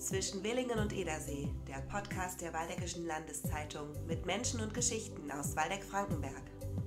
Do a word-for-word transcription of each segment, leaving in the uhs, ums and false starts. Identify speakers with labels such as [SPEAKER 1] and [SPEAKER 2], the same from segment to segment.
[SPEAKER 1] Zwischen Willingen und Edersee, der Podcast der Waldeckischen Landeszeitung mit Menschen und Geschichten aus Waldeck-Frankenberg.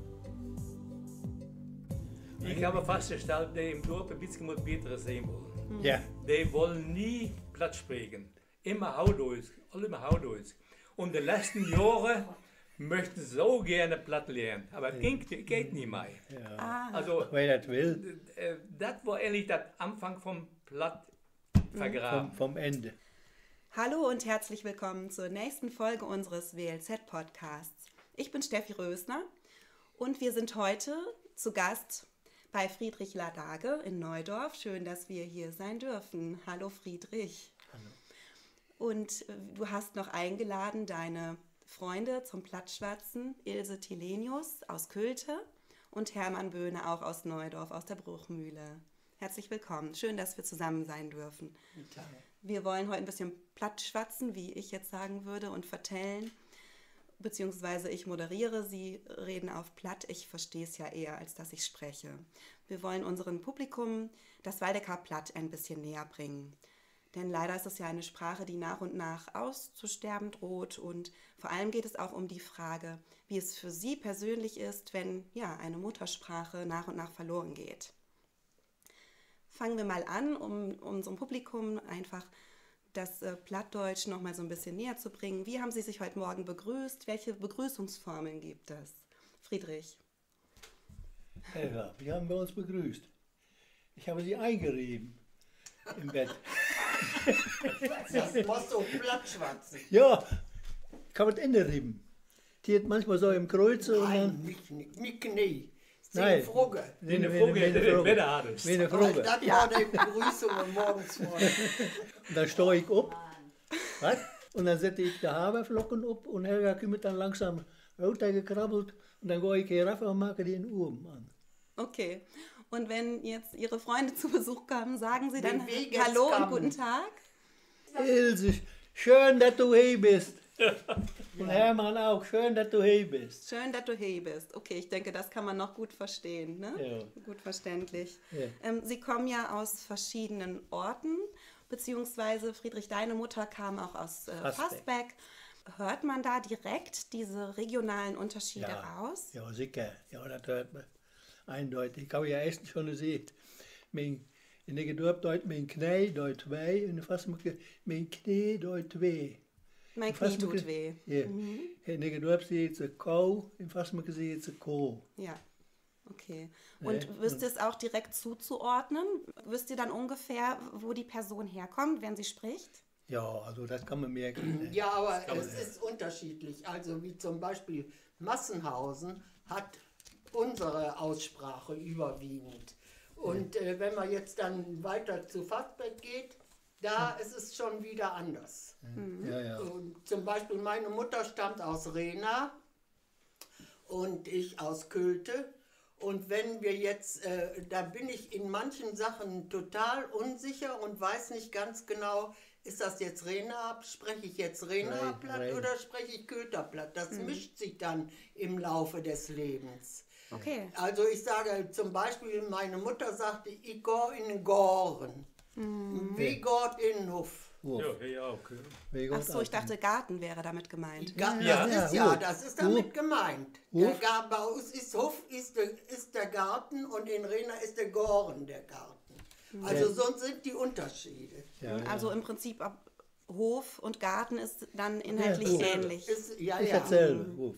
[SPEAKER 2] Ich habe festgestellt, dass im Dorf ein bisschen besser sein wollen.
[SPEAKER 3] Ja.
[SPEAKER 2] Die wollen nie Platz sprechen. Immer Haudeutsch, immer Haudeutsch. Und die letzten Jahre möchten so gerne Platt lernen, aber es geht, geht nicht mehr.
[SPEAKER 3] Ja.
[SPEAKER 1] Ah,
[SPEAKER 2] Also,
[SPEAKER 3] Wer das will,
[SPEAKER 2] äh, das war eigentlich der Anfang vom Platt vergraben.
[SPEAKER 3] vom, vom Ende.
[SPEAKER 1] hallo und herzlich willkommen zur nächsten Folge unseres W L Z-Podcasts. Ich bin Steffi Rösner und wir sind heute zu Gast bei Friedrich Ladage in Neudorf. Schön, dass wir hier sein dürfen. Hallo Friedrich. Hallo. Und äh, du hast noch eingeladen deine Freunde zum Plattschwatzen, Ilse Tilenius aus Költe und Hermann Böhne auch aus Neudorf, aus der Bruchmühle. Herzlich willkommen. Schön, dass wir zusammen sein dürfen. Wir wollen heute ein bisschen Plattschwatzen, wie ich jetzt sagen würde, und vertellen, beziehungsweise ich moderiere, Sie reden auf Platt, ich verstehe es ja eher, als dass ich spreche. Wir wollen unserem Publikum das Waldecker Platt ein bisschen näher bringen. Denn leider ist es ja eine Sprache, die nach und nach auszusterben droht, und vor allem geht es auch um die Frage, wie es für Sie persönlich ist, wenn ja, eine Muttersprache nach und nach verloren geht. Fangen wir mal an, um unserem Publikum einfach das äh, Plattdeutsch noch mal so ein bisschen näher zu bringen. Wie haben Sie sich heute Morgen begrüßt? Welche Begrüßungsformeln gibt es? Friedrich.
[SPEAKER 3] Ja, wir haben bei uns begrüßt. Ich habe sie eingerieben im Bett.
[SPEAKER 4] Das musst du plattschwatzen.
[SPEAKER 3] Ja, kann man das Ende rieben. Die hat manchmal so im Kreuze und
[SPEAKER 4] Nein,
[SPEAKER 3] dann...
[SPEAKER 4] mich nicht. Mit Knie.
[SPEAKER 3] Nein.
[SPEAKER 4] Zehn Frugge.
[SPEAKER 2] Wie eine
[SPEAKER 3] Wie
[SPEAKER 2] Vogel,
[SPEAKER 3] wie
[SPEAKER 2] der
[SPEAKER 3] Frage.
[SPEAKER 2] Wetter hat es.
[SPEAKER 3] Wie eine
[SPEAKER 4] Das
[SPEAKER 3] Frage.
[SPEAKER 4] war die Begrüßung morgens vor.
[SPEAKER 3] Und dann stehe ich auf. Was? Und dann setze ich die Haferflocken auf und Helga kommt dann langsam runtergekrabbelt. Und dann gehe ich hier rauf und mache den Uhr an.
[SPEAKER 1] Okay. Und wenn jetzt Ihre Freunde zu Besuch kommen, sagen Sie dann
[SPEAKER 4] Wie geht's
[SPEAKER 1] Hallo und
[SPEAKER 4] kommen?
[SPEAKER 1] guten Tag?
[SPEAKER 3] Ilse, schön, dass du hier bist. Und Hermann auch, schön, dass du hier bist.
[SPEAKER 1] Schön, dass du hier bist. Okay, ich denke, das kann man noch gut verstehen, ne?
[SPEAKER 3] Ja.
[SPEAKER 1] Gut verständlich.
[SPEAKER 3] Ja.
[SPEAKER 1] Ähm, Sie kommen ja aus verschiedenen Orten, beziehungsweise Friedrich, deine Mutter kam auch aus äh,
[SPEAKER 3] Fassbeck.
[SPEAKER 1] Fassbeck. Hört man da direkt diese regionalen Unterschiede raus?
[SPEAKER 3] Ja, sicher. Ja, das hört man eindeutig. Ich habe ja erst schon gesehen. Mein, in der Gedorf deut mein Knie deut weh, in der Fassmucke mein Knie deut weh.
[SPEAKER 1] Mein
[SPEAKER 3] In
[SPEAKER 1] Knie
[SPEAKER 3] Fassmucke-
[SPEAKER 1] tut weh.
[SPEAKER 3] Ja. In der Gedorf sieht sie Kau, in Fassmucke sieht sie Koh.
[SPEAKER 1] Ja, okay. Und
[SPEAKER 3] Nee,
[SPEAKER 1] wisst ihr es auch direkt zuzuordnen? Wisst ihr dann ungefähr, wo die Person herkommt, wenn sie spricht?
[SPEAKER 3] Ja, also das kann man merken.
[SPEAKER 4] Ja, aber es ist unterschiedlich. Also wie zum Beispiel Massenhausen hat unsere Aussprache überwiegend. Und äh, wenn man jetzt dann weiter zu Fassbeck geht, da ist es schon wieder anders.
[SPEAKER 3] Ja, ja.
[SPEAKER 4] Und zum Beispiel meine Mutter stammt aus Rehna und ich aus Költe. Und wenn wir jetzt, äh, da bin ich in manchen Sachen total unsicher und weiß nicht ganz genau, ist das jetzt Rehna, spreche ich jetzt Rehna platt
[SPEAKER 3] Rhein.
[SPEAKER 4] oder spreche ich Köter platt? Das mischt sich dann im Laufe des Lebens.
[SPEAKER 1] Okay.
[SPEAKER 4] Also ich sage zum Beispiel, meine Mutter sagte, ich gehe in den Goren. Wie geht in den Hof?
[SPEAKER 3] Hof.
[SPEAKER 2] Ja, ja, okay.
[SPEAKER 3] Wie
[SPEAKER 1] Ach
[SPEAKER 3] Gott
[SPEAKER 1] so, ich
[SPEAKER 3] auch.
[SPEAKER 1] dachte, Garten wäre damit gemeint.
[SPEAKER 4] Ga
[SPEAKER 2] Ja.
[SPEAKER 4] das ist
[SPEAKER 3] Ja,
[SPEAKER 4] ja,
[SPEAKER 3] Hof.
[SPEAKER 4] das ist damit
[SPEAKER 3] Hof.
[SPEAKER 4] gemeint.
[SPEAKER 3] Hof.
[SPEAKER 4] Der Ga bei uns ist Hof ist der, ist der Garten und in Rena ist der Goren der Garten. Also sonst sind die Unterschiede.
[SPEAKER 3] Ja, ja.
[SPEAKER 1] Also im Prinzip ab Hof und Garten ist dann inhaltlich
[SPEAKER 3] Ja, Hof.
[SPEAKER 1] ähnlich.
[SPEAKER 4] Ist, ja,
[SPEAKER 3] Ich
[SPEAKER 4] ja.
[SPEAKER 3] erzähle. Hof.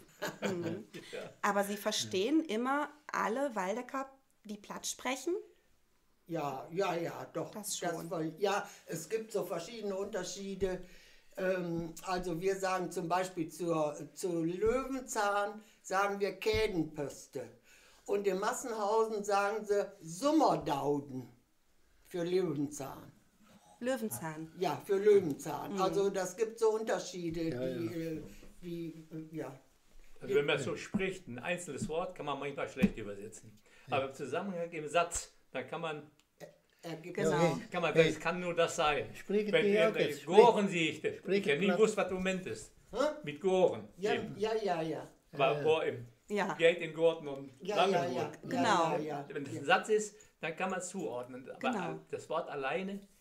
[SPEAKER 1] Aber Sie verstehen immer alle Waldecker, die Platt sprechen?
[SPEAKER 4] Ja, ja, ja, doch.
[SPEAKER 1] Das schon.
[SPEAKER 4] war, ja, es gibt so verschiedene Unterschiede. Ähm, also wir sagen zum Beispiel zur, zu Löwenzahn, sagen wir Kädenpöste. Und in Massenhausen sagen sie Summerdauden für Löwenzahn.
[SPEAKER 1] Löwenzahn.
[SPEAKER 4] Ja, für Löwenzahn. Also das gibt so Unterschiede,
[SPEAKER 3] Ja,
[SPEAKER 4] die,
[SPEAKER 3] ja.
[SPEAKER 4] äh, wie, äh, ja.
[SPEAKER 2] Also wenn man so spricht, ein einzelnes Wort kann man manchmal schlecht übersetzen. Aber im Zusammenhang im Satz, dann kann man,
[SPEAKER 4] Ergibt
[SPEAKER 1] Genau.
[SPEAKER 2] kann man, es kann nur das sein.
[SPEAKER 3] Sprechen
[SPEAKER 2] Wenn
[SPEAKER 3] die
[SPEAKER 2] ihr
[SPEAKER 3] auch jetzt?
[SPEAKER 2] Goren sehe ich das. Ich
[SPEAKER 3] Sprechen
[SPEAKER 2] habe nie
[SPEAKER 3] platt.
[SPEAKER 2] gewusst, was du meintest.
[SPEAKER 4] Hä?
[SPEAKER 2] Mit Goren.
[SPEAKER 4] Ja,
[SPEAKER 2] Eben.
[SPEAKER 4] ja, ja, ja.
[SPEAKER 2] War war im
[SPEAKER 1] Ja,
[SPEAKER 2] Geld in Gorten und
[SPEAKER 4] Ja, ja, ja.
[SPEAKER 2] Langenburg.
[SPEAKER 1] Genau.
[SPEAKER 4] Ja, ja, ja.
[SPEAKER 2] Wenn das ein Satz ist, dann kann man es zuordnen. Aber
[SPEAKER 1] Genau.
[SPEAKER 2] das Wort alleine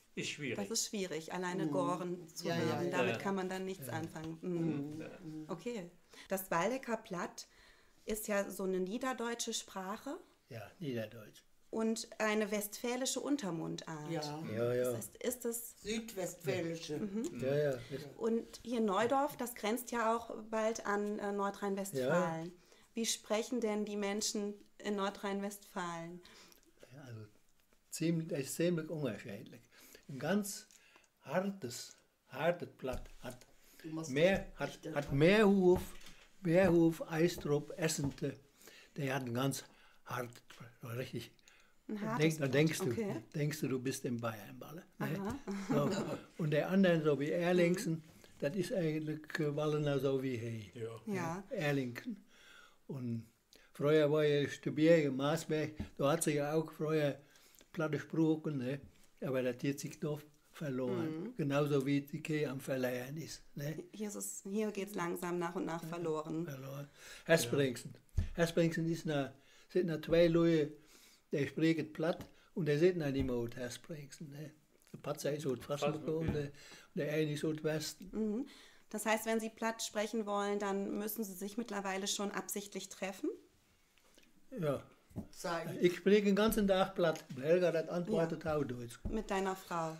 [SPEAKER 2] ist schwierig.
[SPEAKER 1] Das ist schwierig, alleine Goren zu
[SPEAKER 4] Ja, ja,
[SPEAKER 1] hören.
[SPEAKER 4] ja.
[SPEAKER 1] Damit
[SPEAKER 2] Ja.
[SPEAKER 1] kann man dann nichts anfangen. Mhm. Okay. Das Waldecker Platt ist ja so eine niederdeutsche Sprache
[SPEAKER 3] Ja, Niederdeutsch.
[SPEAKER 1] und eine westfälische Untermundart.
[SPEAKER 4] Ja,
[SPEAKER 3] Ja, ja.
[SPEAKER 1] Das heißt, ist es,
[SPEAKER 4] südwestfälische.
[SPEAKER 3] Ja, ja.
[SPEAKER 1] und hier Neudorf, das grenzt ja auch bald an äh, Nordrhein-Westfalen. Wie sprechen denn die Menschen in Nordrhein-Westfalen?
[SPEAKER 3] Also ziemlich, das ist ziemlich unterschiedlich. Ein ganz hartes, hartes Platt hat
[SPEAKER 4] Du musst
[SPEAKER 3] mehr, hat, hat Meerhof, Meerhof, Eistrup, Essente, der hat ein ganz hartes, richtig.
[SPEAKER 1] Ein
[SPEAKER 3] Da,
[SPEAKER 1] hartes
[SPEAKER 3] denk, da
[SPEAKER 1] Platt,
[SPEAKER 3] denkst, du,
[SPEAKER 1] okay.
[SPEAKER 3] denkst du, du bist im Bayernballe. Ne? So. Und der andere, so wie Erlingsen, das ist eigentlich äh, Wallener so wie hey.
[SPEAKER 2] Ja.
[SPEAKER 1] Ja.
[SPEAKER 3] Erlingsen. Und früher war ja Stubierge in Maasberg, da hat sich ja auch früher platt gesprochen, ne? Aber das hat sich doch verloren. Genauso wie die Kee am Verleihen ist. Ne?
[SPEAKER 1] Hier, ist es, hier geht es langsam nach und nach verloren.
[SPEAKER 3] Verloren. Hespringsen. Hespringsen ist na, sind na zwei Leute, die sprechen platt und die sind na nicht mehr aus Hespringsen. Ne? Der Patzer ist aus Fassmucke
[SPEAKER 2] Fassmucke,
[SPEAKER 3] und der, der eine ist aus Westen.
[SPEAKER 1] Mhm. Das heißt, wenn Sie platt sprechen wollen, dann müssen Sie sich mittlerweile schon absichtlich treffen?
[SPEAKER 3] Ja.
[SPEAKER 4] Sei.
[SPEAKER 3] Ich spreche den ganzen Tag platt. Helga hat antwortet auch Deutsch.
[SPEAKER 1] Mit deiner Frau.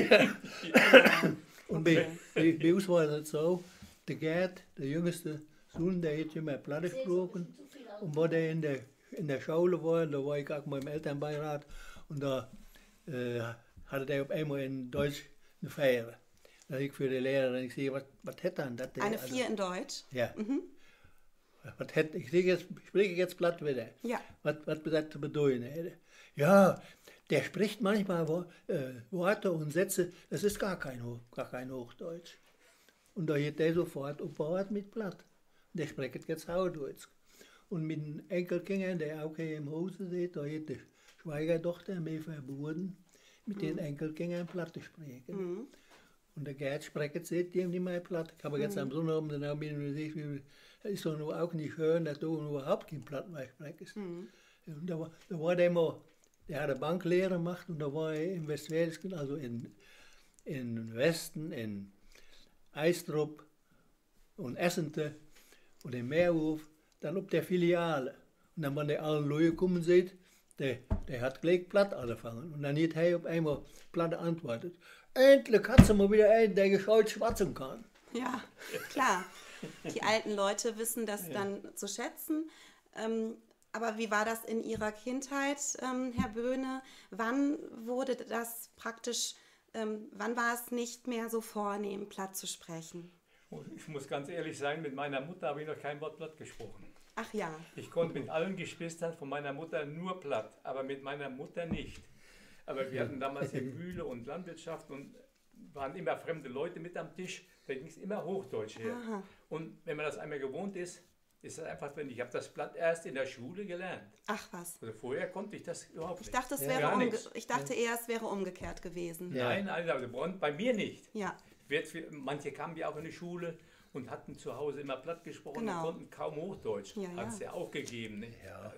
[SPEAKER 3] Und bei, bei, bei uns war das so, der Gerd, der jüngste Sohn, der hat immer platt gesprochen. Und wo der in der, in der Schule war, da war ich auch mal im Elternbeirat, und da äh, hatte er auf einmal in Deutsch eine Feier. Da habe ich für die Lehrerin, ich sehe, was, was hätte er das?
[SPEAKER 1] Eine Vier in Deutsch?
[SPEAKER 3] Ja. Was hätte, ich sehe jetzt, ich spreche jetzt platt wieder.
[SPEAKER 1] Ja.
[SPEAKER 3] Was, was das zu bedeuten hätte. Ja, der spricht manchmal Wo- äh, Worte und Sätze, das ist gar kein, Ho- gar kein Hochdeutsch. Und da hat der sofort aufgebaut mit platt. Der spricht jetzt Hochdeutsch. Und mit den Enkelkindern, der auch hier im Hause sieht, da hat die Schwiegertochter mir verboten, mit den Enkelkindern platt zu sprechen. Und der Gerd spricht seit dem nicht mehr platt. Ich habe jetzt am Sonnabend dann auch mit ihm gesagt, das ist doch nur auch nicht schön, dass du überhaupt kein Platt mehr sprichst. Und da war, da war der mal, der hat eine Banklehre gemacht und da war er im Westfälischen, also in, in Westen, in Eistrup und Essente und in Meerhof, dann auf der Filiale. Und dann, wenn der alle Leute kommen sieht, der, der hat gleich platt angefangen. Und dann hat er auf einmal platt antwortet. Endlich hat sie mal wieder einen, der gescheit schwatzen kann.
[SPEAKER 1] Ja, klar. Die alten Leute wissen das dann zu schätzen. Ähm, aber wie war das in Ihrer Kindheit, ähm, Herr Böhne? Wann wurde das praktisch, ähm, wann war es nicht mehr so vornehm, platt zu sprechen?
[SPEAKER 2] Ich muss ganz ehrlich sein, mit meiner Mutter habe ich noch kein Wort platt gesprochen.
[SPEAKER 1] Ach ja,
[SPEAKER 2] Ich konnte mit allen Geschwistern von meiner Mutter nur platt, aber mit meiner Mutter nicht. Aber wir hatten damals hier Mühle und Landwirtschaft und waren immer fremde Leute mit am Tisch. Da ging es immer Hochdeutsch her.
[SPEAKER 1] Aha.
[SPEAKER 2] Und wenn man das einmal gewohnt ist, ist das einfach drin. Ich habe das Platt erst in der Schule gelernt.
[SPEAKER 1] ach was.
[SPEAKER 2] Also vorher konnte ich das überhaupt
[SPEAKER 1] Ich
[SPEAKER 2] nicht.
[SPEAKER 1] dachte, es
[SPEAKER 3] Ja,
[SPEAKER 1] wäre
[SPEAKER 2] gar
[SPEAKER 1] umge
[SPEAKER 2] nichts.
[SPEAKER 1] ich dachte eher, es wäre umgekehrt gewesen.
[SPEAKER 3] Ja.
[SPEAKER 2] Nein, nein, also bei uns- bei mir nicht.
[SPEAKER 1] Ja,
[SPEAKER 2] Jetzt, manche kamen ja auch in die Schule und hatten zu Hause immer platt gesprochen
[SPEAKER 1] Genau.
[SPEAKER 2] und konnten kaum Hochdeutsch.
[SPEAKER 1] Ja,
[SPEAKER 2] Hat es
[SPEAKER 1] ja.
[SPEAKER 2] ja auch gegeben. Ne?
[SPEAKER 3] Ja.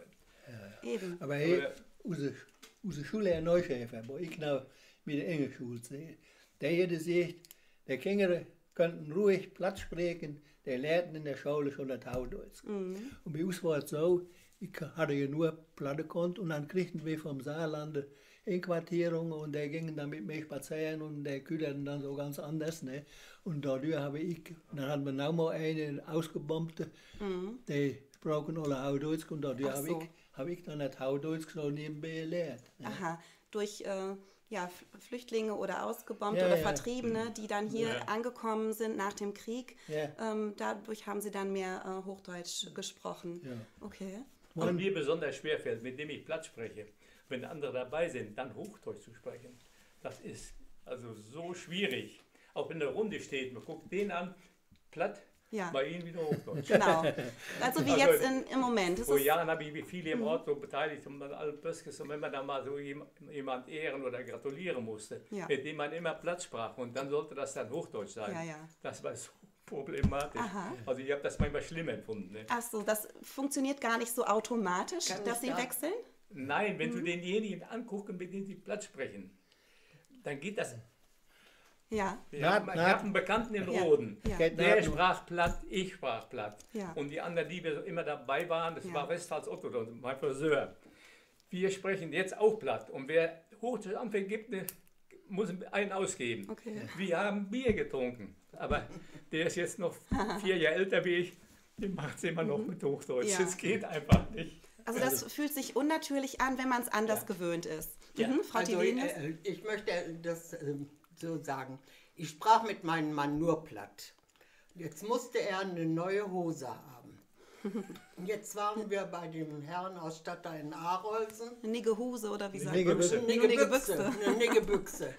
[SPEAKER 1] eben.
[SPEAKER 3] Aber hey,
[SPEAKER 2] Aber-
[SPEAKER 3] unsere, unsere Schule in Neuschäfer, wo ich noch mit der Engelschule sehe, der hätte gesagt, die Kinder könnten ruhig platt sprechen, die lernten in der Schule schon das Hochdeutsch. Und bei uns war es so, ich hatte ja nur platt gekonnt und dann kriegten wir vom Saarland Inquartierung und die gingen dann mit mir spazieren und die kühlten dann so ganz anders. Ne? Und dadurch habe ich, dann hatten wir noch mal eine ausgebombte, die sprachen alle Hochdeutsch und dadurch
[SPEAKER 1] Ach
[SPEAKER 3] habe
[SPEAKER 1] so.
[SPEAKER 3] ich, habe ich dann das Hochdeutsch so nebenbei gelernt. Ne?
[SPEAKER 1] Aha, durch äh, ja, F- Flüchtlinge oder Ausgebombte
[SPEAKER 3] Ja,
[SPEAKER 1] oder
[SPEAKER 3] ja.
[SPEAKER 1] Vertriebene, die dann hier
[SPEAKER 2] Ja.
[SPEAKER 1] angekommen sind nach dem Krieg.
[SPEAKER 3] Ja.
[SPEAKER 1] Ähm, dadurch haben sie dann mehr äh, Hochdeutsch gesprochen.
[SPEAKER 3] Ja.
[SPEAKER 1] Okay.
[SPEAKER 2] Und mir besonders schwerfällt, mit dem ich platt spreche, wenn andere dabei sind, dann Hochdeutsch zu sprechen. Das ist also so schwierig. Auch wenn eine Runde steht, man guckt den an, platt,
[SPEAKER 1] Ja.
[SPEAKER 2] bei ihnen wieder Hochdeutsch.
[SPEAKER 1] Genau. Also wie
[SPEAKER 2] Also,
[SPEAKER 1] jetzt in, im Moment. Es
[SPEAKER 2] Vor
[SPEAKER 1] ist,
[SPEAKER 2] Jahren habe ich wie viele im Ort so beteiligt und man alle Böskes und wenn man da mal so jem- jemand ehren oder gratulieren musste,
[SPEAKER 1] Ja.
[SPEAKER 2] mit dem man immer platt sprach und dann sollte das dann Hochdeutsch sein.
[SPEAKER 1] Ja, ja.
[SPEAKER 2] Das war so problematisch.
[SPEAKER 1] Aha.
[SPEAKER 2] Also ich habe das manchmal schlimm empfunden. Ne?
[SPEAKER 1] ach so, das funktioniert gar nicht so automatisch,
[SPEAKER 4] Kann
[SPEAKER 1] dass
[SPEAKER 4] ich
[SPEAKER 1] sie
[SPEAKER 4] da-
[SPEAKER 1] wechseln?
[SPEAKER 2] Nein, wenn
[SPEAKER 1] Mhm.
[SPEAKER 2] du denjenigen anguckst, mit dem sie platt sprechen, dann geht das.
[SPEAKER 1] Ja.
[SPEAKER 2] Wir
[SPEAKER 3] Na,
[SPEAKER 2] haben, ich
[SPEAKER 3] na.
[SPEAKER 2] habe einen Bekannten in
[SPEAKER 1] Ja.
[SPEAKER 2] Roden.
[SPEAKER 1] Ja.
[SPEAKER 3] Geht
[SPEAKER 2] Der
[SPEAKER 3] nach-
[SPEAKER 2] sprach platt, ich sprach platt.
[SPEAKER 1] Ja.
[SPEAKER 2] Und die anderen, die wir immer dabei waren, das
[SPEAKER 1] Ja.
[SPEAKER 2] war Westphals Otto, mein Friseur. Wir sprechen jetzt auch platt. Und wer Hochdeutsch anfängt, gibt, ne, muss einen ausgeben.
[SPEAKER 1] Okay.
[SPEAKER 2] Wir haben Bier getrunken. Aber der ist jetzt noch vier Jahre älter wie ich. Der macht es immer noch mit Hochdeutsch.
[SPEAKER 1] Ja.
[SPEAKER 2] Das geht einfach nicht.
[SPEAKER 1] Also das fühlt sich unnatürlich an, wenn man es anders
[SPEAKER 2] Ja.
[SPEAKER 1] gewöhnt ist.
[SPEAKER 2] Ja.
[SPEAKER 1] Mhm, Frau
[SPEAKER 4] Also,
[SPEAKER 1] Tilenius?
[SPEAKER 4] äh, ich möchte das äh, so sagen. Ich sprach mit meinem Mann nur platt. Jetzt musste er eine neue Hose haben. Und jetzt waren wir bei dem Herrenausstatter in Arolsen.
[SPEAKER 1] Eine Nigge Hose oder wie sagt
[SPEAKER 3] Nigge
[SPEAKER 1] man?
[SPEAKER 3] Büchse.
[SPEAKER 4] Eine
[SPEAKER 1] Nur Nigge
[SPEAKER 4] Niggebüchse.
[SPEAKER 1] Büchse.
[SPEAKER 4] Eine Niggebüchse.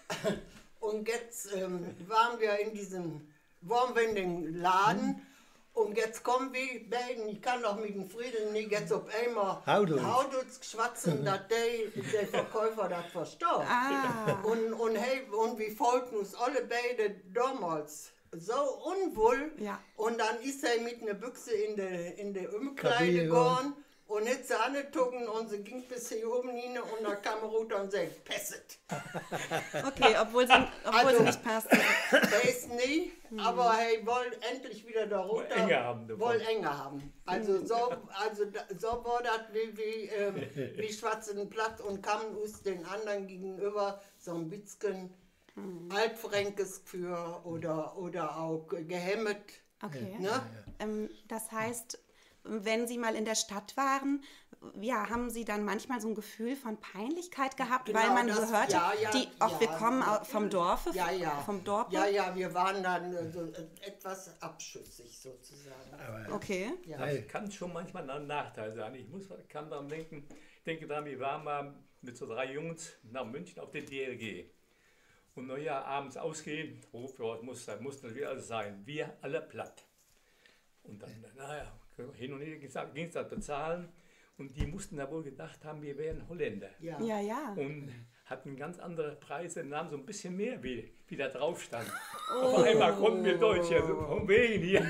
[SPEAKER 4] Und jetzt ähm, waren wir in diesem, waren wir in den Laden. Und jetzt kommen wir beiden, ich kann doch mit dem Friedel nicht jetzt auf einmal
[SPEAKER 3] Haudutz.
[SPEAKER 4] Haudutz schwatzen, dass der, der Verkäufer das versteht.
[SPEAKER 1] Ah,
[SPEAKER 4] Und, und, hey, und wir folgten uns alle beide damals so unwohl.
[SPEAKER 1] Ja.
[SPEAKER 4] Und dann ist er mit einer Büchse in der in der Umkleide
[SPEAKER 3] Kabine,
[SPEAKER 4] gegangen und hat sie angezogen und sie ging bis hier oben hin und dann kam er runter und sagte, pesset.
[SPEAKER 1] okay, obwohl sie, obwohl
[SPEAKER 4] Also-
[SPEAKER 1] sie nicht passt.
[SPEAKER 4] Weiß nie, aber hey, wollen endlich wieder da runter.
[SPEAKER 2] Wollen enger haben davon.
[SPEAKER 4] Wollen enger haben. Also so, also da- so war das wie, wie, ähm, wie schwarzen Platt und kamen uns den anderen gegenüber so ein bisschen Altfränkes für oder, oder auch gehemmet.
[SPEAKER 1] Okay.
[SPEAKER 4] Ne?
[SPEAKER 1] Ähm, das heißt, wenn Sie mal in der Stadt waren, ja, haben Sie dann manchmal so ein Gefühl von Peinlichkeit gehabt,
[SPEAKER 4] Genau,
[SPEAKER 1] weil man
[SPEAKER 4] das-
[SPEAKER 1] hörte,
[SPEAKER 4] ja, ja,
[SPEAKER 1] die, auch
[SPEAKER 4] ja,
[SPEAKER 1] wir kommen au- vom
[SPEAKER 4] natürlich.
[SPEAKER 1] Dorfe,
[SPEAKER 4] Ja, ja.
[SPEAKER 1] vom Dorf.
[SPEAKER 4] Ja, ja, wir waren dann äh, so, äh, etwas abschüssig sozusagen.
[SPEAKER 3] Aber
[SPEAKER 1] Okay.
[SPEAKER 4] Ja.
[SPEAKER 3] Hey,
[SPEAKER 2] Kann schon manchmal ein Nachteil sein. Ich muss, kann daran denken, denke daran, wir waren mal mit so drei Jungs nach München auf den D L G. Und naja, abends ausgehen, Ruf, ja, muss, muss natürlich alles sein. Wir alle platt. Und dann, naja, hin und her ging es dann bezahlen. Und die mussten da wohl gedacht haben, wir wären Holländer.
[SPEAKER 4] Ja.
[SPEAKER 1] Ja, ja.
[SPEAKER 2] Und hatten ganz andere Preise, nahmen so ein bisschen mehr, wie, wie da drauf stand.
[SPEAKER 1] Oh.
[SPEAKER 2] Auf einmal konnten wir Deutsch, ja, so von wegen hier.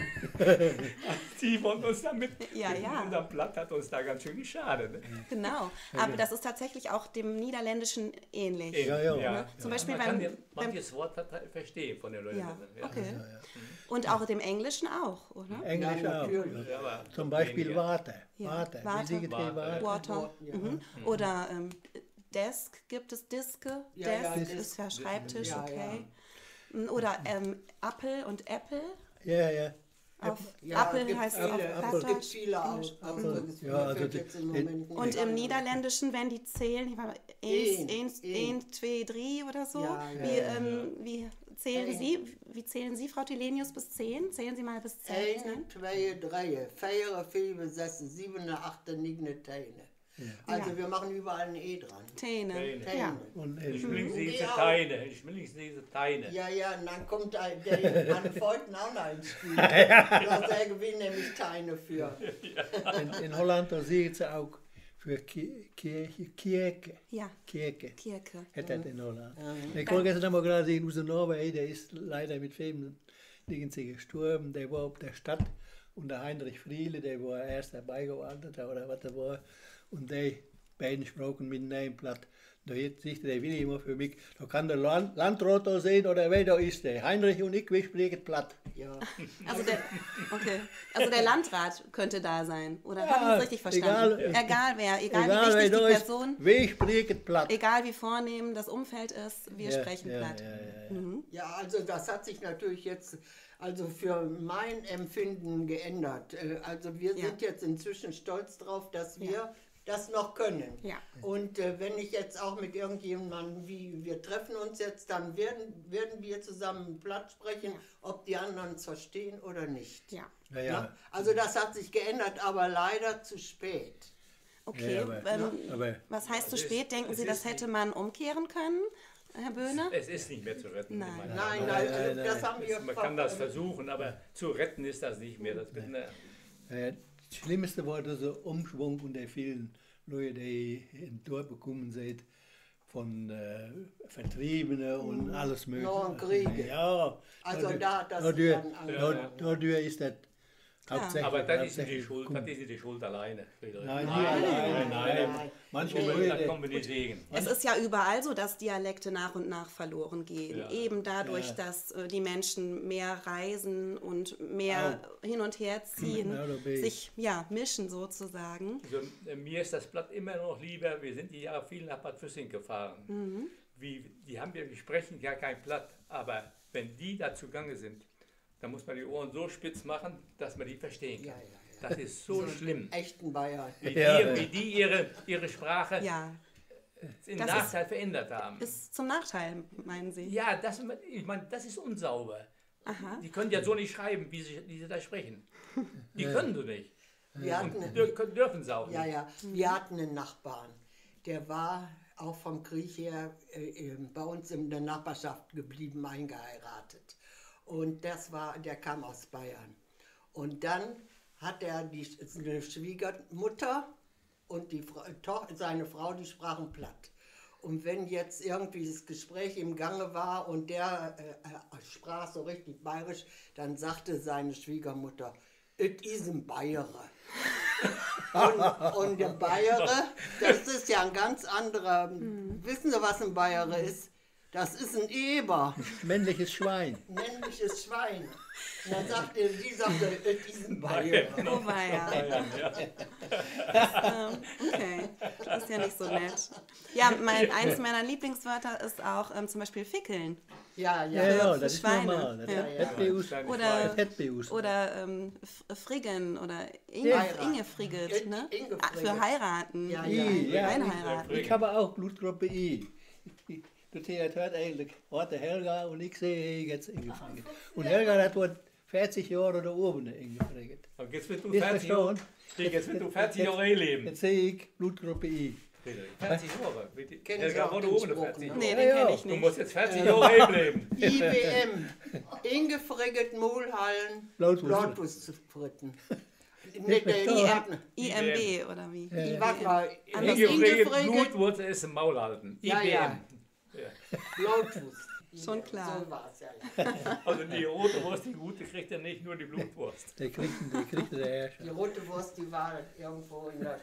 [SPEAKER 2] Die wollten uns damit.
[SPEAKER 1] Ja, ja.
[SPEAKER 2] Unser Blatt hat uns da ganz schön geschadet. Ne?
[SPEAKER 1] Genau. Aber das ist tatsächlich auch dem Niederländischen ähnlich.
[SPEAKER 3] Ja, ja.
[SPEAKER 1] Zum Beispiel
[SPEAKER 2] Man
[SPEAKER 1] beim-
[SPEAKER 2] kann ja
[SPEAKER 1] beim-
[SPEAKER 2] manches Wort ver- verstehen von den Leuten.
[SPEAKER 1] Ja, okay. Und auch dem Englischen auch, oder?
[SPEAKER 3] Englisch
[SPEAKER 4] Ja,
[SPEAKER 3] auch.
[SPEAKER 4] natürlich.
[SPEAKER 2] Ja, aber
[SPEAKER 3] Zum Beispiel
[SPEAKER 2] weniger.
[SPEAKER 3] Warte.
[SPEAKER 1] Ja,
[SPEAKER 3] Warte.
[SPEAKER 1] Warte.
[SPEAKER 3] Wie Sie getrennt
[SPEAKER 2] Warte.
[SPEAKER 3] Warte.
[SPEAKER 1] Water.
[SPEAKER 4] Ja.
[SPEAKER 1] Mhm. Oder ähm, Desk gibt es Diske.
[SPEAKER 4] Ja, ja,
[SPEAKER 1] Desk
[SPEAKER 4] Desk.
[SPEAKER 1] ist ja Schreibtisch,
[SPEAKER 4] Ja,
[SPEAKER 1] okay. Oder ähm, Apple und Apple.
[SPEAKER 3] Ja, ja.
[SPEAKER 1] Auf
[SPEAKER 4] Ja,
[SPEAKER 1] Apple
[SPEAKER 4] gibt
[SPEAKER 1] heißt es
[SPEAKER 4] viele,
[SPEAKER 1] auf
[SPEAKER 4] es gibt
[SPEAKER 1] Plattdeutsch.
[SPEAKER 4] viele Aus- Ausdrücke.
[SPEAKER 3] Ja, also
[SPEAKER 4] fällt
[SPEAKER 3] die-
[SPEAKER 4] jetzt im
[SPEAKER 3] die-
[SPEAKER 4] Moment
[SPEAKER 1] Und
[SPEAKER 4] nicht
[SPEAKER 1] im
[SPEAKER 4] ein.
[SPEAKER 1] Niederländischen, wenn die zählen, ich war
[SPEAKER 4] Een,
[SPEAKER 1] eins, eins,
[SPEAKER 4] een.
[SPEAKER 1] eins, zwei, drei oder so.
[SPEAKER 4] Ja, ja,
[SPEAKER 1] wie,
[SPEAKER 4] ja,
[SPEAKER 1] ähm, wie zählen
[SPEAKER 4] Een.
[SPEAKER 1] Sie? Wie zählen Sie, Frau Tilenius, bis zehn? Zählen Sie mal bis zehn?
[SPEAKER 4] Eine, zwei, drei, vier, fünf, sechs, sieben, acht, neun, zehn. Also
[SPEAKER 1] Ja.
[SPEAKER 4] wir machen überall ein E dran.
[SPEAKER 1] Täne.
[SPEAKER 2] Täne.
[SPEAKER 1] Ja.
[SPEAKER 3] Und
[SPEAKER 2] Ich
[SPEAKER 3] in,
[SPEAKER 2] will nicht diese
[SPEAKER 4] Ja.
[SPEAKER 2] Teine. Ich will nicht diese Teine.
[SPEAKER 4] Ja, ja, und dann kommt ein- der an Feuten auch noch ins Spiel. Da sagen wir nämlich Teine für.
[SPEAKER 3] in, in Holland, da sehen sie auch für Ki- Kirche, Kirche.
[SPEAKER 1] Ja,
[SPEAKER 3] Kirche.
[SPEAKER 1] Kirche.
[SPEAKER 3] Hat das in Holland. Ich konnte gestern mal gerade sehen, unser Norwegen, der ist leider mit vielen Dingen gestorben. Der war auf der Stadt und der Heinrich Friele, der war erst dabei gewandert oder was er war. Und die beiden sprachen miteinander platt. Da jetzt sich der Willi immer für mich, da kann der Land, Landrat da sehen oder wer da ist der. Heinrich und ich, wir sprechen platt.
[SPEAKER 4] Ja.
[SPEAKER 1] Also der, okay. Also der Landrat könnte da sein. Oder
[SPEAKER 3] Ja,
[SPEAKER 1] haben Sie es richtig verstanden?
[SPEAKER 3] egal.
[SPEAKER 1] egal wer, egal,
[SPEAKER 3] Egal
[SPEAKER 1] wie
[SPEAKER 3] wer
[SPEAKER 1] wichtig
[SPEAKER 3] da
[SPEAKER 1] die
[SPEAKER 3] ist,
[SPEAKER 1] Person,
[SPEAKER 3] wir sprechen platt.
[SPEAKER 1] egal wie vornehm das Umfeld ist, wir
[SPEAKER 3] Ja,
[SPEAKER 1] sprechen
[SPEAKER 3] ja,
[SPEAKER 1] platt.
[SPEAKER 3] ja, ja, ja.
[SPEAKER 1] Mhm.
[SPEAKER 4] Ja, also das hat sich natürlich jetzt also für mein Empfinden geändert. Äh, Also wir
[SPEAKER 1] Ja.
[SPEAKER 4] sind jetzt inzwischen stolz drauf, dass wir
[SPEAKER 1] Ja.
[SPEAKER 4] das noch können.
[SPEAKER 1] Ja.
[SPEAKER 4] Und äh, wenn ich jetzt auch mit irgendjemandem, wie wir treffen uns jetzt, dann werden, werden wir zusammen platt sprechen, ob die anderen es verstehen oder nicht.
[SPEAKER 1] Ja.
[SPEAKER 3] Ja, ja.
[SPEAKER 4] Ja? Also das hat sich geändert, aber leider zu spät.
[SPEAKER 1] Okay,
[SPEAKER 3] Ja, aber-
[SPEAKER 1] ähm,
[SPEAKER 3] aber-
[SPEAKER 1] was heißt zu
[SPEAKER 2] Es ist-
[SPEAKER 1] spät? Denken
[SPEAKER 2] es
[SPEAKER 1] Sie, das
[SPEAKER 2] ist
[SPEAKER 1] hätte
[SPEAKER 2] nicht-
[SPEAKER 1] man umkehren können, Herr Böhne?
[SPEAKER 2] Es ist nicht mehr zu retten.
[SPEAKER 1] Nein.
[SPEAKER 2] in meiner
[SPEAKER 4] Nein,
[SPEAKER 2] Meinung.
[SPEAKER 4] nein,
[SPEAKER 3] nein,
[SPEAKER 4] also
[SPEAKER 3] nein.
[SPEAKER 4] das haben wir
[SPEAKER 2] Man kann das versuchen, aber zu retten ist das nicht mehr. Das wird eine,
[SPEAKER 3] Äh, Das Schlimmste war dieser Umschwung und der vielen Leute, die in Dorf gekommen sind, von äh, Vertriebenen und alles Mögliche.
[SPEAKER 4] Noch ein Krieg.
[SPEAKER 3] Ja.
[SPEAKER 4] Also
[SPEAKER 3] dadurch-
[SPEAKER 4] da hat das
[SPEAKER 3] dadurch,
[SPEAKER 4] dann angefangen.
[SPEAKER 3] dadurch- dadurch ist das Hauptsächlich,
[SPEAKER 2] Aber das ist nicht die
[SPEAKER 3] hauptsächlich
[SPEAKER 2] Schuld,
[SPEAKER 3] Kuhn.
[SPEAKER 2] das ist nicht die Schuld alleine, Friedrich.
[SPEAKER 3] Nein, nie
[SPEAKER 4] Nein,
[SPEAKER 3] alleine.
[SPEAKER 2] nein, nein.
[SPEAKER 4] nein.
[SPEAKER 3] Manche
[SPEAKER 2] Da
[SPEAKER 3] Leute,
[SPEAKER 2] kommen wir nicht wegen.
[SPEAKER 1] Es ist ja überall so, dass Dialekte nach und nach verloren gehen.
[SPEAKER 2] Ja.
[SPEAKER 1] Eben dadurch,
[SPEAKER 3] Ja.
[SPEAKER 1] dass äh, die Menschen mehr reisen und mehr hin und her ziehen,
[SPEAKER 3] Ja, da bin ich.
[SPEAKER 1] sich ja, mischen sozusagen.
[SPEAKER 2] Also, äh, mir ist das Blatt immer noch lieber, wir sind die Jahre viel nach Bad Füssing gefahren.
[SPEAKER 1] Mhm.
[SPEAKER 2] Wie, die haben ja, die sprechen ja kein Platt, aber wenn die da zugange sind, dann muss man die Ohren so spitz machen, dass man die verstehen
[SPEAKER 4] Ja,
[SPEAKER 2] kann.
[SPEAKER 4] ja, ja.
[SPEAKER 2] Das ist so schlimm.
[SPEAKER 4] Echten Bayern.
[SPEAKER 2] Wie
[SPEAKER 3] Ja,
[SPEAKER 2] die,
[SPEAKER 3] ja.
[SPEAKER 2] wie die ihre, ihre Sprache
[SPEAKER 1] Ja,
[SPEAKER 2] im
[SPEAKER 1] Das
[SPEAKER 2] Nachteil verändert haben.
[SPEAKER 1] ist zum Nachteil, meinen Sie?
[SPEAKER 2] Ja, das, ich meine, das ist unsauber.
[SPEAKER 1] Aha.
[SPEAKER 2] Die können ja so nicht schreiben, wie sie, wie sie da sprechen. Die können so nicht.
[SPEAKER 4] Wir hatten,
[SPEAKER 2] Und dür dürfen sie auch
[SPEAKER 4] ja,
[SPEAKER 2] nicht.
[SPEAKER 4] ja, wir hatten einen Nachbarn, der war auch vom Krieg her äh, bei uns in der Nachbarschaft geblieben, eingeheiratet. Und das war, der kam aus Bayern. Und dann hat er die eine Schwiegermutter und die Frau, Toch, seine Frau, die sprachen platt. Und wenn jetzt irgendwie das Gespräch im Gange war und der äh, sprach so richtig bayerisch, dann sagte seine Schwiegermutter, es ist ein Bayere. Und, und der Bayere, das ist ja ein ganz anderer, wissen Sie, was ein Bayere ist? Das ist ein Eber,
[SPEAKER 3] männliches Schwein.
[SPEAKER 4] männliches Schwein. Und dann sagte die, sagte, es ist ein Bayere.
[SPEAKER 1] Oh weia.
[SPEAKER 2] Bayern, ja.
[SPEAKER 1] Ähm, okay, das ist ja nicht so nett. Ja, mein, eins meiner Lieblingswörter ist auch ähm, zum Beispiel fickeln.
[SPEAKER 4] Ja,
[SPEAKER 3] Ja,
[SPEAKER 4] ja.
[SPEAKER 3] ja,
[SPEAKER 1] für
[SPEAKER 3] das ist
[SPEAKER 1] Schweine.
[SPEAKER 3] normal. Das
[SPEAKER 1] Ja.
[SPEAKER 3] hat bei uns-
[SPEAKER 2] Kleine
[SPEAKER 1] Oder-
[SPEAKER 3] das hat bei uns.
[SPEAKER 1] Oder ähm, F- Friggen oder Inge,
[SPEAKER 4] Heiraten.
[SPEAKER 1] Inge Frigget, ne?
[SPEAKER 4] Inge
[SPEAKER 1] Ah, für
[SPEAKER 4] Frigget.
[SPEAKER 1] heiraten.
[SPEAKER 4] Ja,
[SPEAKER 3] ja.
[SPEAKER 1] Ein-
[SPEAKER 3] Ja,
[SPEAKER 1] Einheiraten.
[SPEAKER 3] Ich habe auch Blutgruppe I. Das hat eigentlich heute Helga und ich sehe jetzt eingefragt. Und Helga hat wohl vierzig Jahre da oben eingefragt.
[SPEAKER 2] Und jetzt wird du
[SPEAKER 3] Ist
[SPEAKER 2] vierzig Jahre,
[SPEAKER 3] verstanden?
[SPEAKER 2] jetzt wird du vierzig Jahre leben.
[SPEAKER 3] Jetzt sehe ich Blutgruppe I.
[SPEAKER 2] vierzig Jahre.
[SPEAKER 4] Kennen
[SPEAKER 2] Helga
[SPEAKER 4] Sie auch
[SPEAKER 2] wurde
[SPEAKER 4] den
[SPEAKER 2] ohne
[SPEAKER 4] Spruch,
[SPEAKER 2] vierzig
[SPEAKER 4] ne?
[SPEAKER 2] Jahre.
[SPEAKER 1] Nee,
[SPEAKER 3] Ja,
[SPEAKER 1] den
[SPEAKER 3] ja.
[SPEAKER 1] kenne ich
[SPEAKER 2] Du
[SPEAKER 1] nicht.
[SPEAKER 2] musst jetzt vierzig Jahre leben.
[SPEAKER 4] I B M, Inge Frigget Mulhallen,
[SPEAKER 3] Blutwurst.
[SPEAKER 4] Blutwurstfritten. Nee, der
[SPEAKER 3] verstehe.
[SPEAKER 4] I hat eine-
[SPEAKER 1] I M B oder wie?
[SPEAKER 4] I warte mal,
[SPEAKER 1] Anders.
[SPEAKER 4] Inge
[SPEAKER 2] Inge Frigget,
[SPEAKER 4] Frigget,
[SPEAKER 2] Blutwurzel ist im Maul halten.
[SPEAKER 4] Ja,
[SPEAKER 2] I B M.
[SPEAKER 4] ja. Blutwurst.
[SPEAKER 1] Schon klar.
[SPEAKER 4] So war es, ja, ja.
[SPEAKER 2] Also die rote Wurst, die gute, kriegt er nicht, nur die Blutwurst.
[SPEAKER 3] Der kriegt, der kriegt der Herrscher.
[SPEAKER 4] Die rote Wurst, die war irgendwo in der...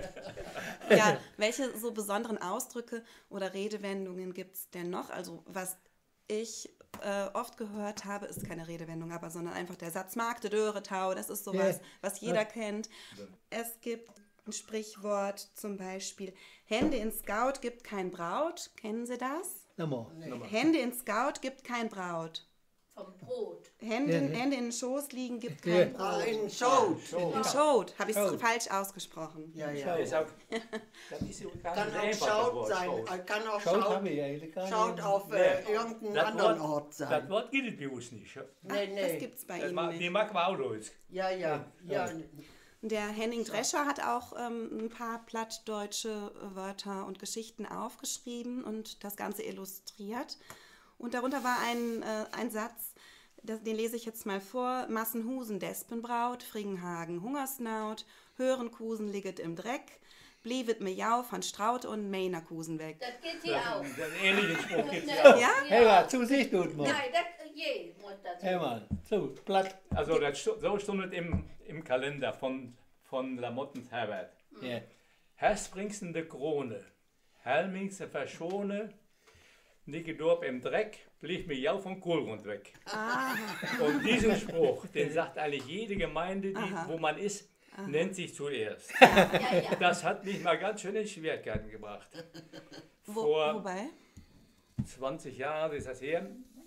[SPEAKER 1] Ja, welche so besonderen Ausdrücke oder Redewendungen gibt es denn noch? Also was ich äh, oft gehört habe, ist keine Redewendung, aber sondern einfach der Satz Magde Döre Tau, das ist sowas,
[SPEAKER 3] Ja.
[SPEAKER 1] was jeder kennt. Es gibt ein Sprichwort zum Beispiel, Hände in Scout gibt kein Braut. Kennen Sie das?
[SPEAKER 3] Nochmal.
[SPEAKER 1] Hände in Scout gibt kein Braut.
[SPEAKER 5] Vom Brot.
[SPEAKER 1] Hände,
[SPEAKER 3] Ja, ja.
[SPEAKER 1] Hände in den Schoß liegen gibt
[SPEAKER 3] Ja.
[SPEAKER 1] kein
[SPEAKER 4] Ah,
[SPEAKER 1] Brot.
[SPEAKER 4] in Schot.
[SPEAKER 1] In Schot, habe ich es
[SPEAKER 3] Schaut.
[SPEAKER 1] falsch ausgesprochen.
[SPEAKER 4] Ja, ja.
[SPEAKER 2] Das ist auch, das ist ja gar
[SPEAKER 4] Kann
[SPEAKER 2] nicht
[SPEAKER 4] auch
[SPEAKER 2] einfach, das
[SPEAKER 4] Schaut
[SPEAKER 2] Wort
[SPEAKER 4] sein,
[SPEAKER 2] Schaut.
[SPEAKER 4] äh, kann auch
[SPEAKER 3] Schaut
[SPEAKER 4] Schaut,
[SPEAKER 3] habe ich eigentlich gar
[SPEAKER 4] Schaut
[SPEAKER 3] nicht.
[SPEAKER 4] auf
[SPEAKER 2] Nee.
[SPEAKER 4] äh, irgendeinen
[SPEAKER 2] Das
[SPEAKER 4] anderen
[SPEAKER 2] Wort-
[SPEAKER 4] Ort
[SPEAKER 2] Das
[SPEAKER 4] sein.
[SPEAKER 2] Wort gibt es bei uns nicht.
[SPEAKER 4] Nee,
[SPEAKER 1] Das
[SPEAKER 4] nee.
[SPEAKER 1] gibt es bei
[SPEAKER 2] Das
[SPEAKER 1] Ihnen
[SPEAKER 2] mag, die
[SPEAKER 1] nicht.
[SPEAKER 2] mag man auch durch.
[SPEAKER 4] Ja, ja, ja.
[SPEAKER 1] Der Henning Drescher hat auch ähm, ein paar plattdeutsche Wörter und Geschichten aufgeschrieben und das Ganze illustriert. Und darunter war ein, äh, ein Satz, das, den lese ich jetzt mal vor. Massenhusen, Despenbraut, Fringenhagen, Hungersnaut, Hörenkusen liegt im Dreck, bliebet mir jau von Straut und Meinerkusen weg.
[SPEAKER 5] Das geht hier auch.
[SPEAKER 2] Das ist ein ähnlicher Spruch gibt es
[SPEAKER 5] Nee,
[SPEAKER 2] ja auch.
[SPEAKER 1] Ja?
[SPEAKER 3] Helga, zu sich tut mal.
[SPEAKER 5] Nein, das, je muss das.
[SPEAKER 3] Hör mal, zu, platt.
[SPEAKER 2] Also das, stu- so stundet im, im Kalender von, von Lamottens Herbert.
[SPEAKER 3] Ja.
[SPEAKER 2] Herspringst in de Krone, Helmings verschone, Nickendorp im Dreck, blieb mir jau vom Kohlgrund weg.
[SPEAKER 1] Ah,
[SPEAKER 2] Und diesen Spruch, den sagt eigentlich jede Gemeinde, die,
[SPEAKER 1] Aha.
[SPEAKER 2] wo man ist, nennt sich zuerst.
[SPEAKER 5] Ja, ja.
[SPEAKER 2] Das hat mich mal ganz schön in Schwierigkeiten gebracht.
[SPEAKER 1] wo,
[SPEAKER 2] Vor-
[SPEAKER 1] wobei?
[SPEAKER 2] zwanzig Jahre ist das her,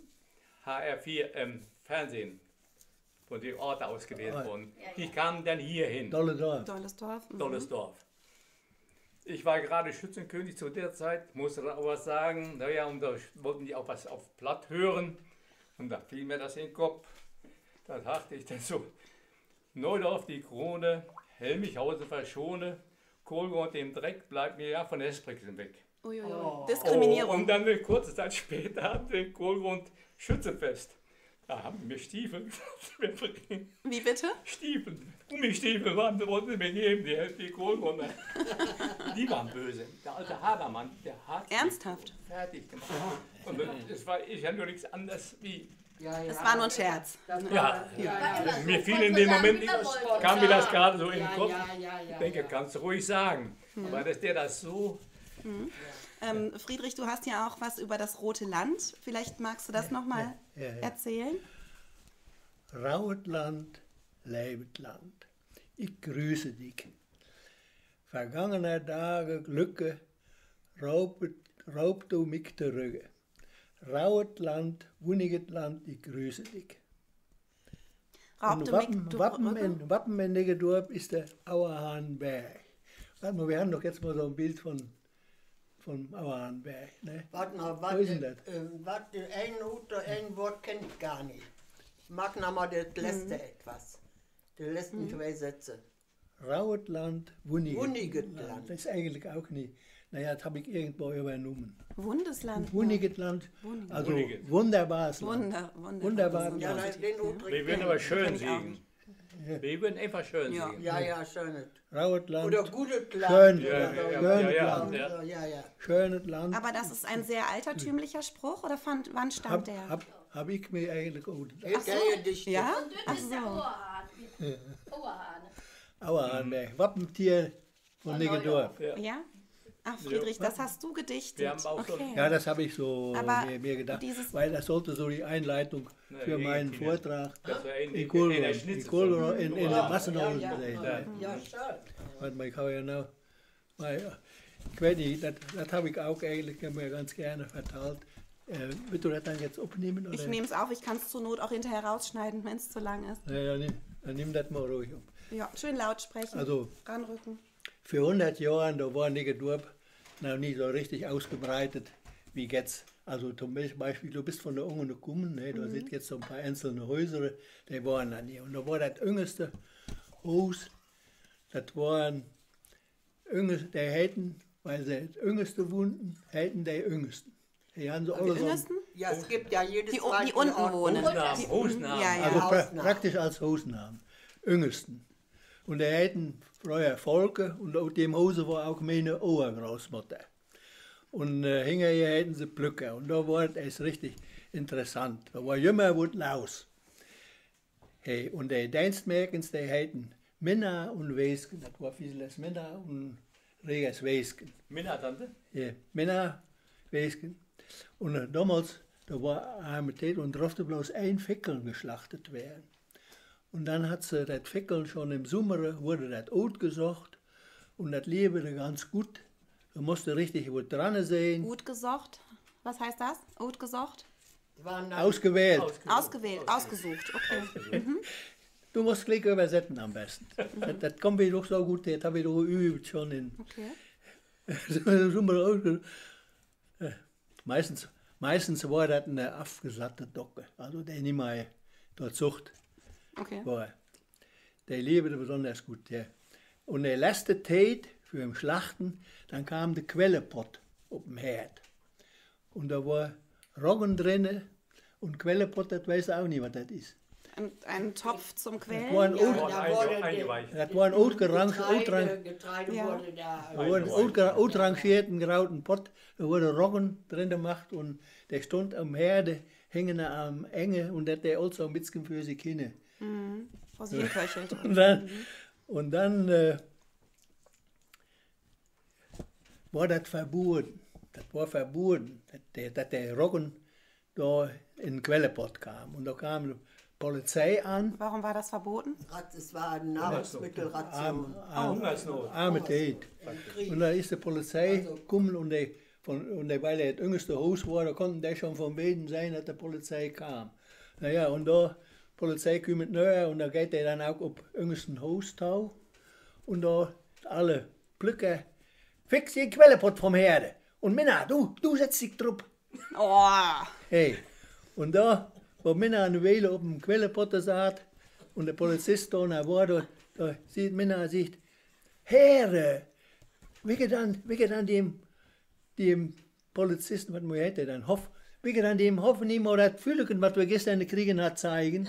[SPEAKER 2] H R vier im Fernsehen, von den Orten ausgewählt
[SPEAKER 3] Ah.
[SPEAKER 2] wurden.
[SPEAKER 5] Ja,
[SPEAKER 2] Die
[SPEAKER 5] ja.
[SPEAKER 2] kamen dann hier hin.
[SPEAKER 3] Dolle Dorf.
[SPEAKER 1] Dollesdorf. Mhm.
[SPEAKER 2] Tolles Dorf. Ich war gerade Schützenkönig zu der Zeit, musste dann auch was sagen. Naja, und da wollten die auch was auf Platt hören. Und da fiel mir das in den Kopf. Da dachte ich dann so, Neudorf die Krone, Helmichhausen verschone, Kohlgrund im Dreck, bleibt mir ja von Esprixen weg.
[SPEAKER 1] Uiuiui.
[SPEAKER 4] Oh.
[SPEAKER 1] Diskriminierung.
[SPEAKER 2] Oh, und dann eine kurze Zeit später hatten wir Kohlgrund Schützenfest. Da haben wir Stiefel bringen.
[SPEAKER 1] Wie bitte?
[SPEAKER 2] Stiefel, Gummistiefel waren, wollten sie mir geben, die, die Kohlgrunde. Die waren böse. Der alte Habermann, der hat
[SPEAKER 1] Ernsthaft?
[SPEAKER 2] mich fertig gemacht. Und es war ich ja nur nichts anderes wie
[SPEAKER 4] Ja, ja.
[SPEAKER 1] Das war nur ein Scherz.
[SPEAKER 4] Das war,
[SPEAKER 2] Ja.
[SPEAKER 4] ja, ja, ja.
[SPEAKER 2] Mir fiel in dem Moment, kam mir das gerade so in den
[SPEAKER 4] Ja,
[SPEAKER 2] Kopf.
[SPEAKER 4] ja, ja, ja,
[SPEAKER 2] Ich denke,
[SPEAKER 4] ja.
[SPEAKER 2] kannst du ruhig sagen. Aber dass der das so...
[SPEAKER 1] Ähm, Friedrich, du hast ja auch was über das Rote Land. Vielleicht magst du das nochmal
[SPEAKER 3] ja, ja.
[SPEAKER 1] erzählen?
[SPEAKER 3] Rauet Land, leibet Land, ich grüße dich. Vergangene Tage Glücke, raubet, raubt du mich zurück. Rauet Land, wunniget Land, ich grüße dich.
[SPEAKER 1] Raubte
[SPEAKER 3] Und Wappen,
[SPEAKER 1] mich
[SPEAKER 3] Wappen,
[SPEAKER 1] Rücken?
[SPEAKER 3] in, Wappen in Negedorf ist der Auerhahnberg. Warte mal, wir haben doch jetzt mal so ein Bild von, von Auerhahnberg. Ne?
[SPEAKER 4] Warte mal,
[SPEAKER 3] Wo ist denn
[SPEAKER 4] warte,
[SPEAKER 3] das?
[SPEAKER 4] äh, warte, ein oder ein Wort kenne ich gar nicht. Ich mag nochmal das letzte etwas. Die letzten zwei Sätze.
[SPEAKER 3] Rauet Land, wunniget,
[SPEAKER 4] Wunniget
[SPEAKER 3] Land.
[SPEAKER 4] Land.
[SPEAKER 3] Das ist eigentlich auch nicht. Naja, das habe ich irgendwo übernommen.
[SPEAKER 1] Wundesland.
[SPEAKER 3] Wunniget Land, also
[SPEAKER 2] Wunniget.
[SPEAKER 3] wunderbares Land.
[SPEAKER 1] Wunder, Wunder,
[SPEAKER 3] Wunderbar.
[SPEAKER 1] das ist
[SPEAKER 4] Ja,
[SPEAKER 1] ein
[SPEAKER 4] nein,
[SPEAKER 1] Positiv,
[SPEAKER 4] den Udrich
[SPEAKER 2] Wir würden
[SPEAKER 4] kenn
[SPEAKER 2] aber
[SPEAKER 4] ich.
[SPEAKER 2] schön
[SPEAKER 1] kenn ich auch
[SPEAKER 2] singen. Wir würden einfach schön
[SPEAKER 1] Ja.
[SPEAKER 2] singen.
[SPEAKER 4] Ja, ja, schön.
[SPEAKER 3] Rauet Land,
[SPEAKER 4] Oder gutes Land.
[SPEAKER 3] Schön.
[SPEAKER 4] oder
[SPEAKER 2] Ja,
[SPEAKER 4] so.
[SPEAKER 2] ja, ja,
[SPEAKER 3] Schönes
[SPEAKER 2] ja,
[SPEAKER 3] Land.
[SPEAKER 2] ja.
[SPEAKER 4] Ja, ja.
[SPEAKER 3] schönes Land.
[SPEAKER 1] Aber das ist ein sehr altertümlicher Spruch, oder fand, wann stammt
[SPEAKER 3] Hab,
[SPEAKER 1] der?
[SPEAKER 3] hab, hab ich mir eigentlich auch gedacht.
[SPEAKER 4] Ist der Gedicht.
[SPEAKER 1] Ja?
[SPEAKER 5] Und
[SPEAKER 1] Ach
[SPEAKER 5] das ist der
[SPEAKER 1] so.
[SPEAKER 5] Ohrhahn. Ohrhahn.
[SPEAKER 3] Auerhahnberg, Wappentier von Negedorf.
[SPEAKER 2] Ja.
[SPEAKER 1] Ja? Ach, Friedrich, das hast du gedichtet.
[SPEAKER 2] Wir haben auch so-
[SPEAKER 1] okay.
[SPEAKER 3] Ja, das habe ich so
[SPEAKER 1] Aber
[SPEAKER 3] mir, mir gedacht,
[SPEAKER 1] dieses-
[SPEAKER 3] weil das sollte so die Einleitung
[SPEAKER 2] Na,
[SPEAKER 3] für meinen
[SPEAKER 2] irgendwie
[SPEAKER 3] Vortrag
[SPEAKER 2] Das war ein,
[SPEAKER 3] in Kohlrohr,
[SPEAKER 2] ein
[SPEAKER 3] in,
[SPEAKER 2] Schnitzel
[SPEAKER 3] Kohlrohr,
[SPEAKER 2] von-
[SPEAKER 3] in, in
[SPEAKER 2] Ja.
[SPEAKER 3] der Massenhausen
[SPEAKER 4] Ja,
[SPEAKER 3] sein.
[SPEAKER 4] ja, ja, schön.
[SPEAKER 3] Warte mal, ich habe ja noch, weil, ich weiß nicht, das, das habe ich auch eigentlich mir ganz gerne verteilt. Äh, willst du das dann jetzt aufnehmen? Oder?
[SPEAKER 1] Ich nehme es auf, ich kann es zur Not auch hinterher rausschneiden, wenn es zu lang ist.
[SPEAKER 3] Ja, ja, nimm, dann nimm das mal ruhig auf.
[SPEAKER 1] Ja, schön laut sprechen.
[SPEAKER 3] Also,
[SPEAKER 1] ranrücken.
[SPEAKER 3] für hundert Jahre, da war Negedorf noch nicht so richtig ausgebreitet wie jetzt. Also zum Beispiel, du bist von der Unge gekommen, ne, da sind jetzt so ein paar einzelne Häuser, die waren dann hier. Und da war das jüngste Haus, das waren, jüngst- die hätten, weil sie das jüngste wohnten, hätten die jüngsten. Die haben so
[SPEAKER 1] Die
[SPEAKER 3] alle so,
[SPEAKER 1] Jüngsten?
[SPEAKER 4] Ja, es gibt ja jedes
[SPEAKER 1] Die,
[SPEAKER 4] zweite
[SPEAKER 1] die unten
[SPEAKER 4] Ort.
[SPEAKER 1] wohnen.
[SPEAKER 2] Hosnamen,
[SPEAKER 1] Die,
[SPEAKER 2] Hosnamen.
[SPEAKER 1] Ja, ja.
[SPEAKER 3] also pra
[SPEAKER 4] Hausnamen.
[SPEAKER 3] praktisch als Hausnamen, jüngsten. Und die hätten früher Volke und auf dem Hause war auch meine Obergroßmutter. Und äh, hinterher hätten sie Plücker. Und da war es richtig interessant. Da war immer was los. Hey, und die Dienstmerkens, die hätten Männer und Wesken. Das war vieles Männer und Regers Wesken.
[SPEAKER 2] Minna, Tante?
[SPEAKER 3] Ja, Männer, Wesken. Und äh, damals, da war eine Tät und durfte bloß ein Fickeln geschlachtet werden. Und dann hat sie das Fickeln schon im Sommer, wurde das out gesucht und das lebte ganz gut. Da musste richtig was dran sehen.
[SPEAKER 1] Gut gesocht. Was heißt das? Gut gesocht?
[SPEAKER 4] Waren dann
[SPEAKER 3] Ausgewählt.
[SPEAKER 1] Ausgewählt, ausgesucht. Okay.
[SPEAKER 3] Du musst gleich übersetzen am besten. das, das kommt mir doch so gut, das habe ich doch geübt schon in
[SPEAKER 1] Okay.
[SPEAKER 3] im Sommer ausgesucht. Äh, Meistens, meistens war das eine abgesatte Docke, also der nicht mehr dort Zucht.
[SPEAKER 1] Okay.
[SPEAKER 3] war. Der lebte besonders gut. Der. Und der letzte Tät für den Schlachten, dann kam der Quellepott auf dem Herd. Und da war Roggen drin und Quellepott, das weiß auch nicht, was das ist.
[SPEAKER 1] Ein, ein Topf zum
[SPEAKER 3] Das war ein
[SPEAKER 1] Quellen.
[SPEAKER 4] Ja,
[SPEAKER 3] Out-
[SPEAKER 4] da wurde
[SPEAKER 2] eingeweicht.
[SPEAKER 3] das war ein outgerang-
[SPEAKER 4] Getreide,
[SPEAKER 3] outrang-
[SPEAKER 4] Getreide
[SPEAKER 1] Ja.
[SPEAKER 4] wurde da.
[SPEAKER 3] da war ein outger- outrangierten grauten Pott, da wurde Roggen drin gemacht und der stand am Herde, hängen am Enge und das der also ein bisschen für sich hin.
[SPEAKER 1] Vor sich hinköchelt.
[SPEAKER 3] Und dann, und dann äh, war das verboten. Das war verboten, dass der, dass der Roggen da in den Quellepott kam. Und da kam die Polizei an,
[SPEAKER 1] Warum war das verboten?
[SPEAKER 4] Rat- Es war eine Nahrungsmittelration.
[SPEAKER 2] Hungersnot.
[SPEAKER 3] arme Tät. Und da ist die Polizei gekommen und, die, von, und die, weil er das jüngste Haus war, da konnten die schon von Weden sein, dass die Polizei kam. Naja, und da, die Polizei kommt näher und da geht er dann auch auf jüngsten Haus tau. Und da alle Plücker, fix den Quellepott vom Herde. Und Minna, du, du setzt dich drauf.
[SPEAKER 1] Oh,
[SPEAKER 3] Hey, und da, wo Minna eine Weile auf dem Quellepott saß und der Polizist da nach war, da, da sieht Minna, sieht, Herre, wie geht dann, wie geht dann dem, dem Polizisten, was man hätte, dann Hoff, wie geht dann dem Hoffen ihm oder das Fülleken, was wir gestern gekriegt hat, zeigen.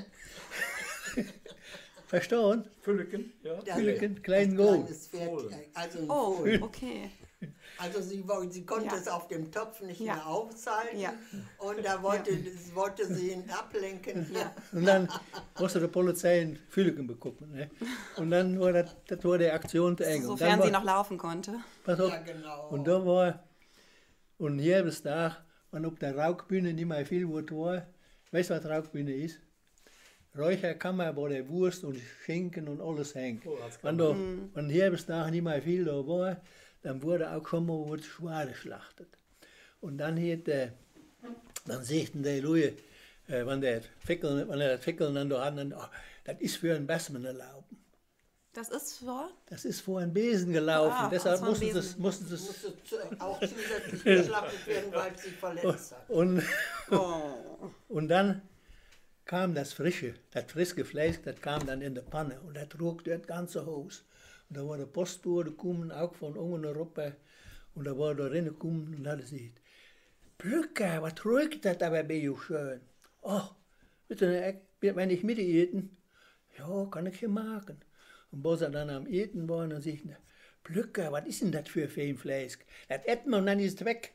[SPEAKER 3] Verstehen?
[SPEAKER 2] Fülleken, ja.
[SPEAKER 4] Ja,
[SPEAKER 3] Fülleken,
[SPEAKER 4] ein
[SPEAKER 3] kleinen Gold.
[SPEAKER 4] kleines Pferd, also ein
[SPEAKER 1] oh,
[SPEAKER 4] Fohlen.
[SPEAKER 1] okay.
[SPEAKER 4] Also sie, wo- sie konnte
[SPEAKER 1] Ja.
[SPEAKER 4] es auf dem Topf nicht
[SPEAKER 1] Ja.
[SPEAKER 4] mehr aufhalten
[SPEAKER 1] Ja.
[SPEAKER 4] und da wollte, wollte sie ihn ablenken.
[SPEAKER 1] Ja.
[SPEAKER 3] Und dann musste die Polizei in Füllingen begucken. Ne? Und dann war das, das war die Aktion zu eng. Und dann
[SPEAKER 1] Sofern
[SPEAKER 3] war,
[SPEAKER 1] sie noch laufen konnte.
[SPEAKER 3] pass auf,
[SPEAKER 4] Ja, genau.
[SPEAKER 3] und da war, und hier bis da, und auf der Rauchbühne nicht mehr viel was war. Weißt du, was Rauchbühne ist? Räucherkammer, wo der Wurst und Schinken und alles hängt.
[SPEAKER 2] Oh, das
[SPEAKER 3] Wenn, da, wenn hier bis da nicht mehr viel da war, dann wurde auch schon mal was Schwein geschlachtet. Und dann hat der, dann sagten die Leute, äh, wenn der Fickeln, wenn er das Fickeln dann da hat, dann, oh, das ist für ein Bassmann erlauben.
[SPEAKER 1] Das ist vor?
[SPEAKER 3] Das ist vor ein Besen gelaufen,
[SPEAKER 1] Ah,
[SPEAKER 3] deshalb
[SPEAKER 1] das war ein
[SPEAKER 3] mussten sie
[SPEAKER 1] Besen.
[SPEAKER 3] es, mussten sie es,
[SPEAKER 4] musste zu- auch zusätzlich geschlachtet werden, weil sie verletzt hat.
[SPEAKER 3] und,
[SPEAKER 1] Oh.
[SPEAKER 3] und dann kam das Frische, das friske Fleisch, das kam dann in die Panne und das trug das ganze Haus. Und da war der Postbote gekommen, auch von unten Europa, und da war da rein gekommen und hat gesagt, Plücker, was trug das aber bei you schön? Ach, bitte, wenn ich mit eten? Ja, kann ich hier machen. Und wo sie dann am Eten waren, dann sagt er, Plücker, was ist denn das für Feenfleisch? Das essen wir und dann ist es weg.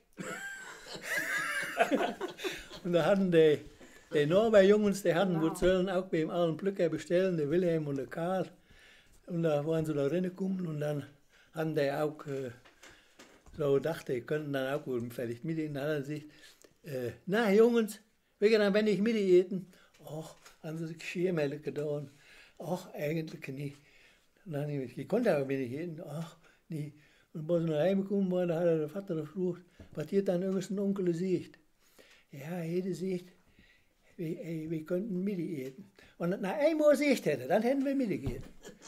[SPEAKER 3] Und da hatten die, die Norweger-Jungs, die hatten, wow. sollen auch beim allen Plücker bestellen, der Wilhelm und der Karl. Und da waren sie da reingekommen und dann hatten die auch äh, so gedacht, die könnten dann auch wohl vielleicht mit ihnen. Dann hat er sich, äh, na Jungs, wir gehen dann, wenn ich mit eten. Ach, haben sie sich Schiermelle getan. Ach, eigentlich nicht. Und dann habe ich, ich konnte aber wenig eten. Ach, nie. Und als sie nach Hause gekommen waren, da hat der Vater gefragt, was hier dann irgendein Onkel sieht. Ja, jeder sieht, wir, ey, wir könnten Mittag eten. Und nach einmal Sicht hätte, dann hätten wir Mittag eten.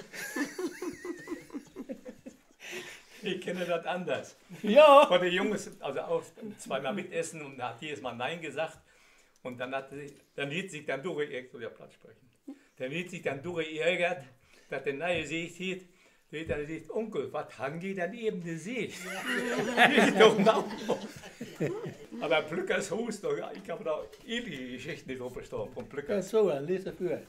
[SPEAKER 2] Ich kenne das anders.
[SPEAKER 3] Ja.
[SPEAKER 2] Von den Jungs, also auch zweimal mitessen und hat jedes Mal Nein gesagt. Und dann hat sich, dann hat sich dann durchgeärgert, soll ja Platz sprechen. Dann hat sich dann durchgeärgert, dass der neue Sicht hielt. Der hat dann gesagt, Onkel, was haben die dann eben gesehen? Aber Plückers Haus, ich habe da ewige Geschichten drauf gestanden von
[SPEAKER 3] Ja,
[SPEAKER 2] Plückers.
[SPEAKER 3] so, dann lest er für.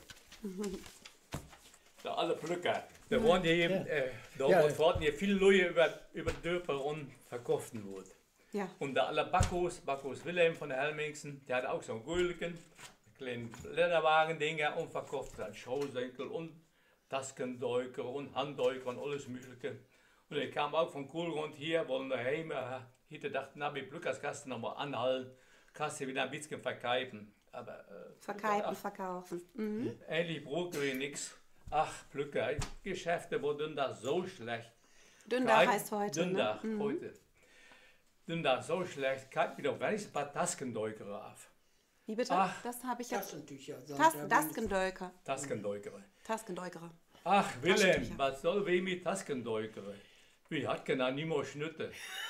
[SPEAKER 2] Da alle Plücker. Da waren die eben,
[SPEAKER 3] Ja.
[SPEAKER 2] äh, da
[SPEAKER 3] Ja.
[SPEAKER 2] wurden hier viele Leute über, über Dörfer und verkaufen wurden.
[SPEAKER 1] Ja.
[SPEAKER 2] Und da alle Backos, Backos Wilhelm von der Helmingsen, der hat auch so einen Gulken, kleinen Lederwagen-Dinger und verkauft dann Schausenkel und Taskendeuker und Handdeuker und alles Mögliche. Und er kam auch von Kohlgrund hier, wollen daheim, hier dachte, na, mit Plückers kannst du nochmal anhalten, kannst du wieder ein bisschen verkaufen. Aber, äh,
[SPEAKER 1] Verkeifen, verkaufen. Mhm.
[SPEAKER 2] ähnlich Brot wie nix. Ach, Plücker, Geschäfte wurden da so schlecht.
[SPEAKER 1] Dündach heißt heute.
[SPEAKER 2] Dündach,
[SPEAKER 1] Ne? Mhm.
[SPEAKER 2] heute. Dündach so schlecht, kann wieder wenigstens ein paar Taskendeuker auf.
[SPEAKER 1] Wie bitte?
[SPEAKER 2] Ach.
[SPEAKER 1] das habe ich jetzt.
[SPEAKER 4] Taschentücher. sagt
[SPEAKER 1] Tas
[SPEAKER 4] er
[SPEAKER 1] Taskendeuker.
[SPEAKER 2] Taskendeuker.
[SPEAKER 1] Taskendeuker.
[SPEAKER 2] Ach, Wilhelm,
[SPEAKER 1] Taschentücher.
[SPEAKER 2] was soll weh mit Taskendeuker? Wie hat genau niemand Schnitte?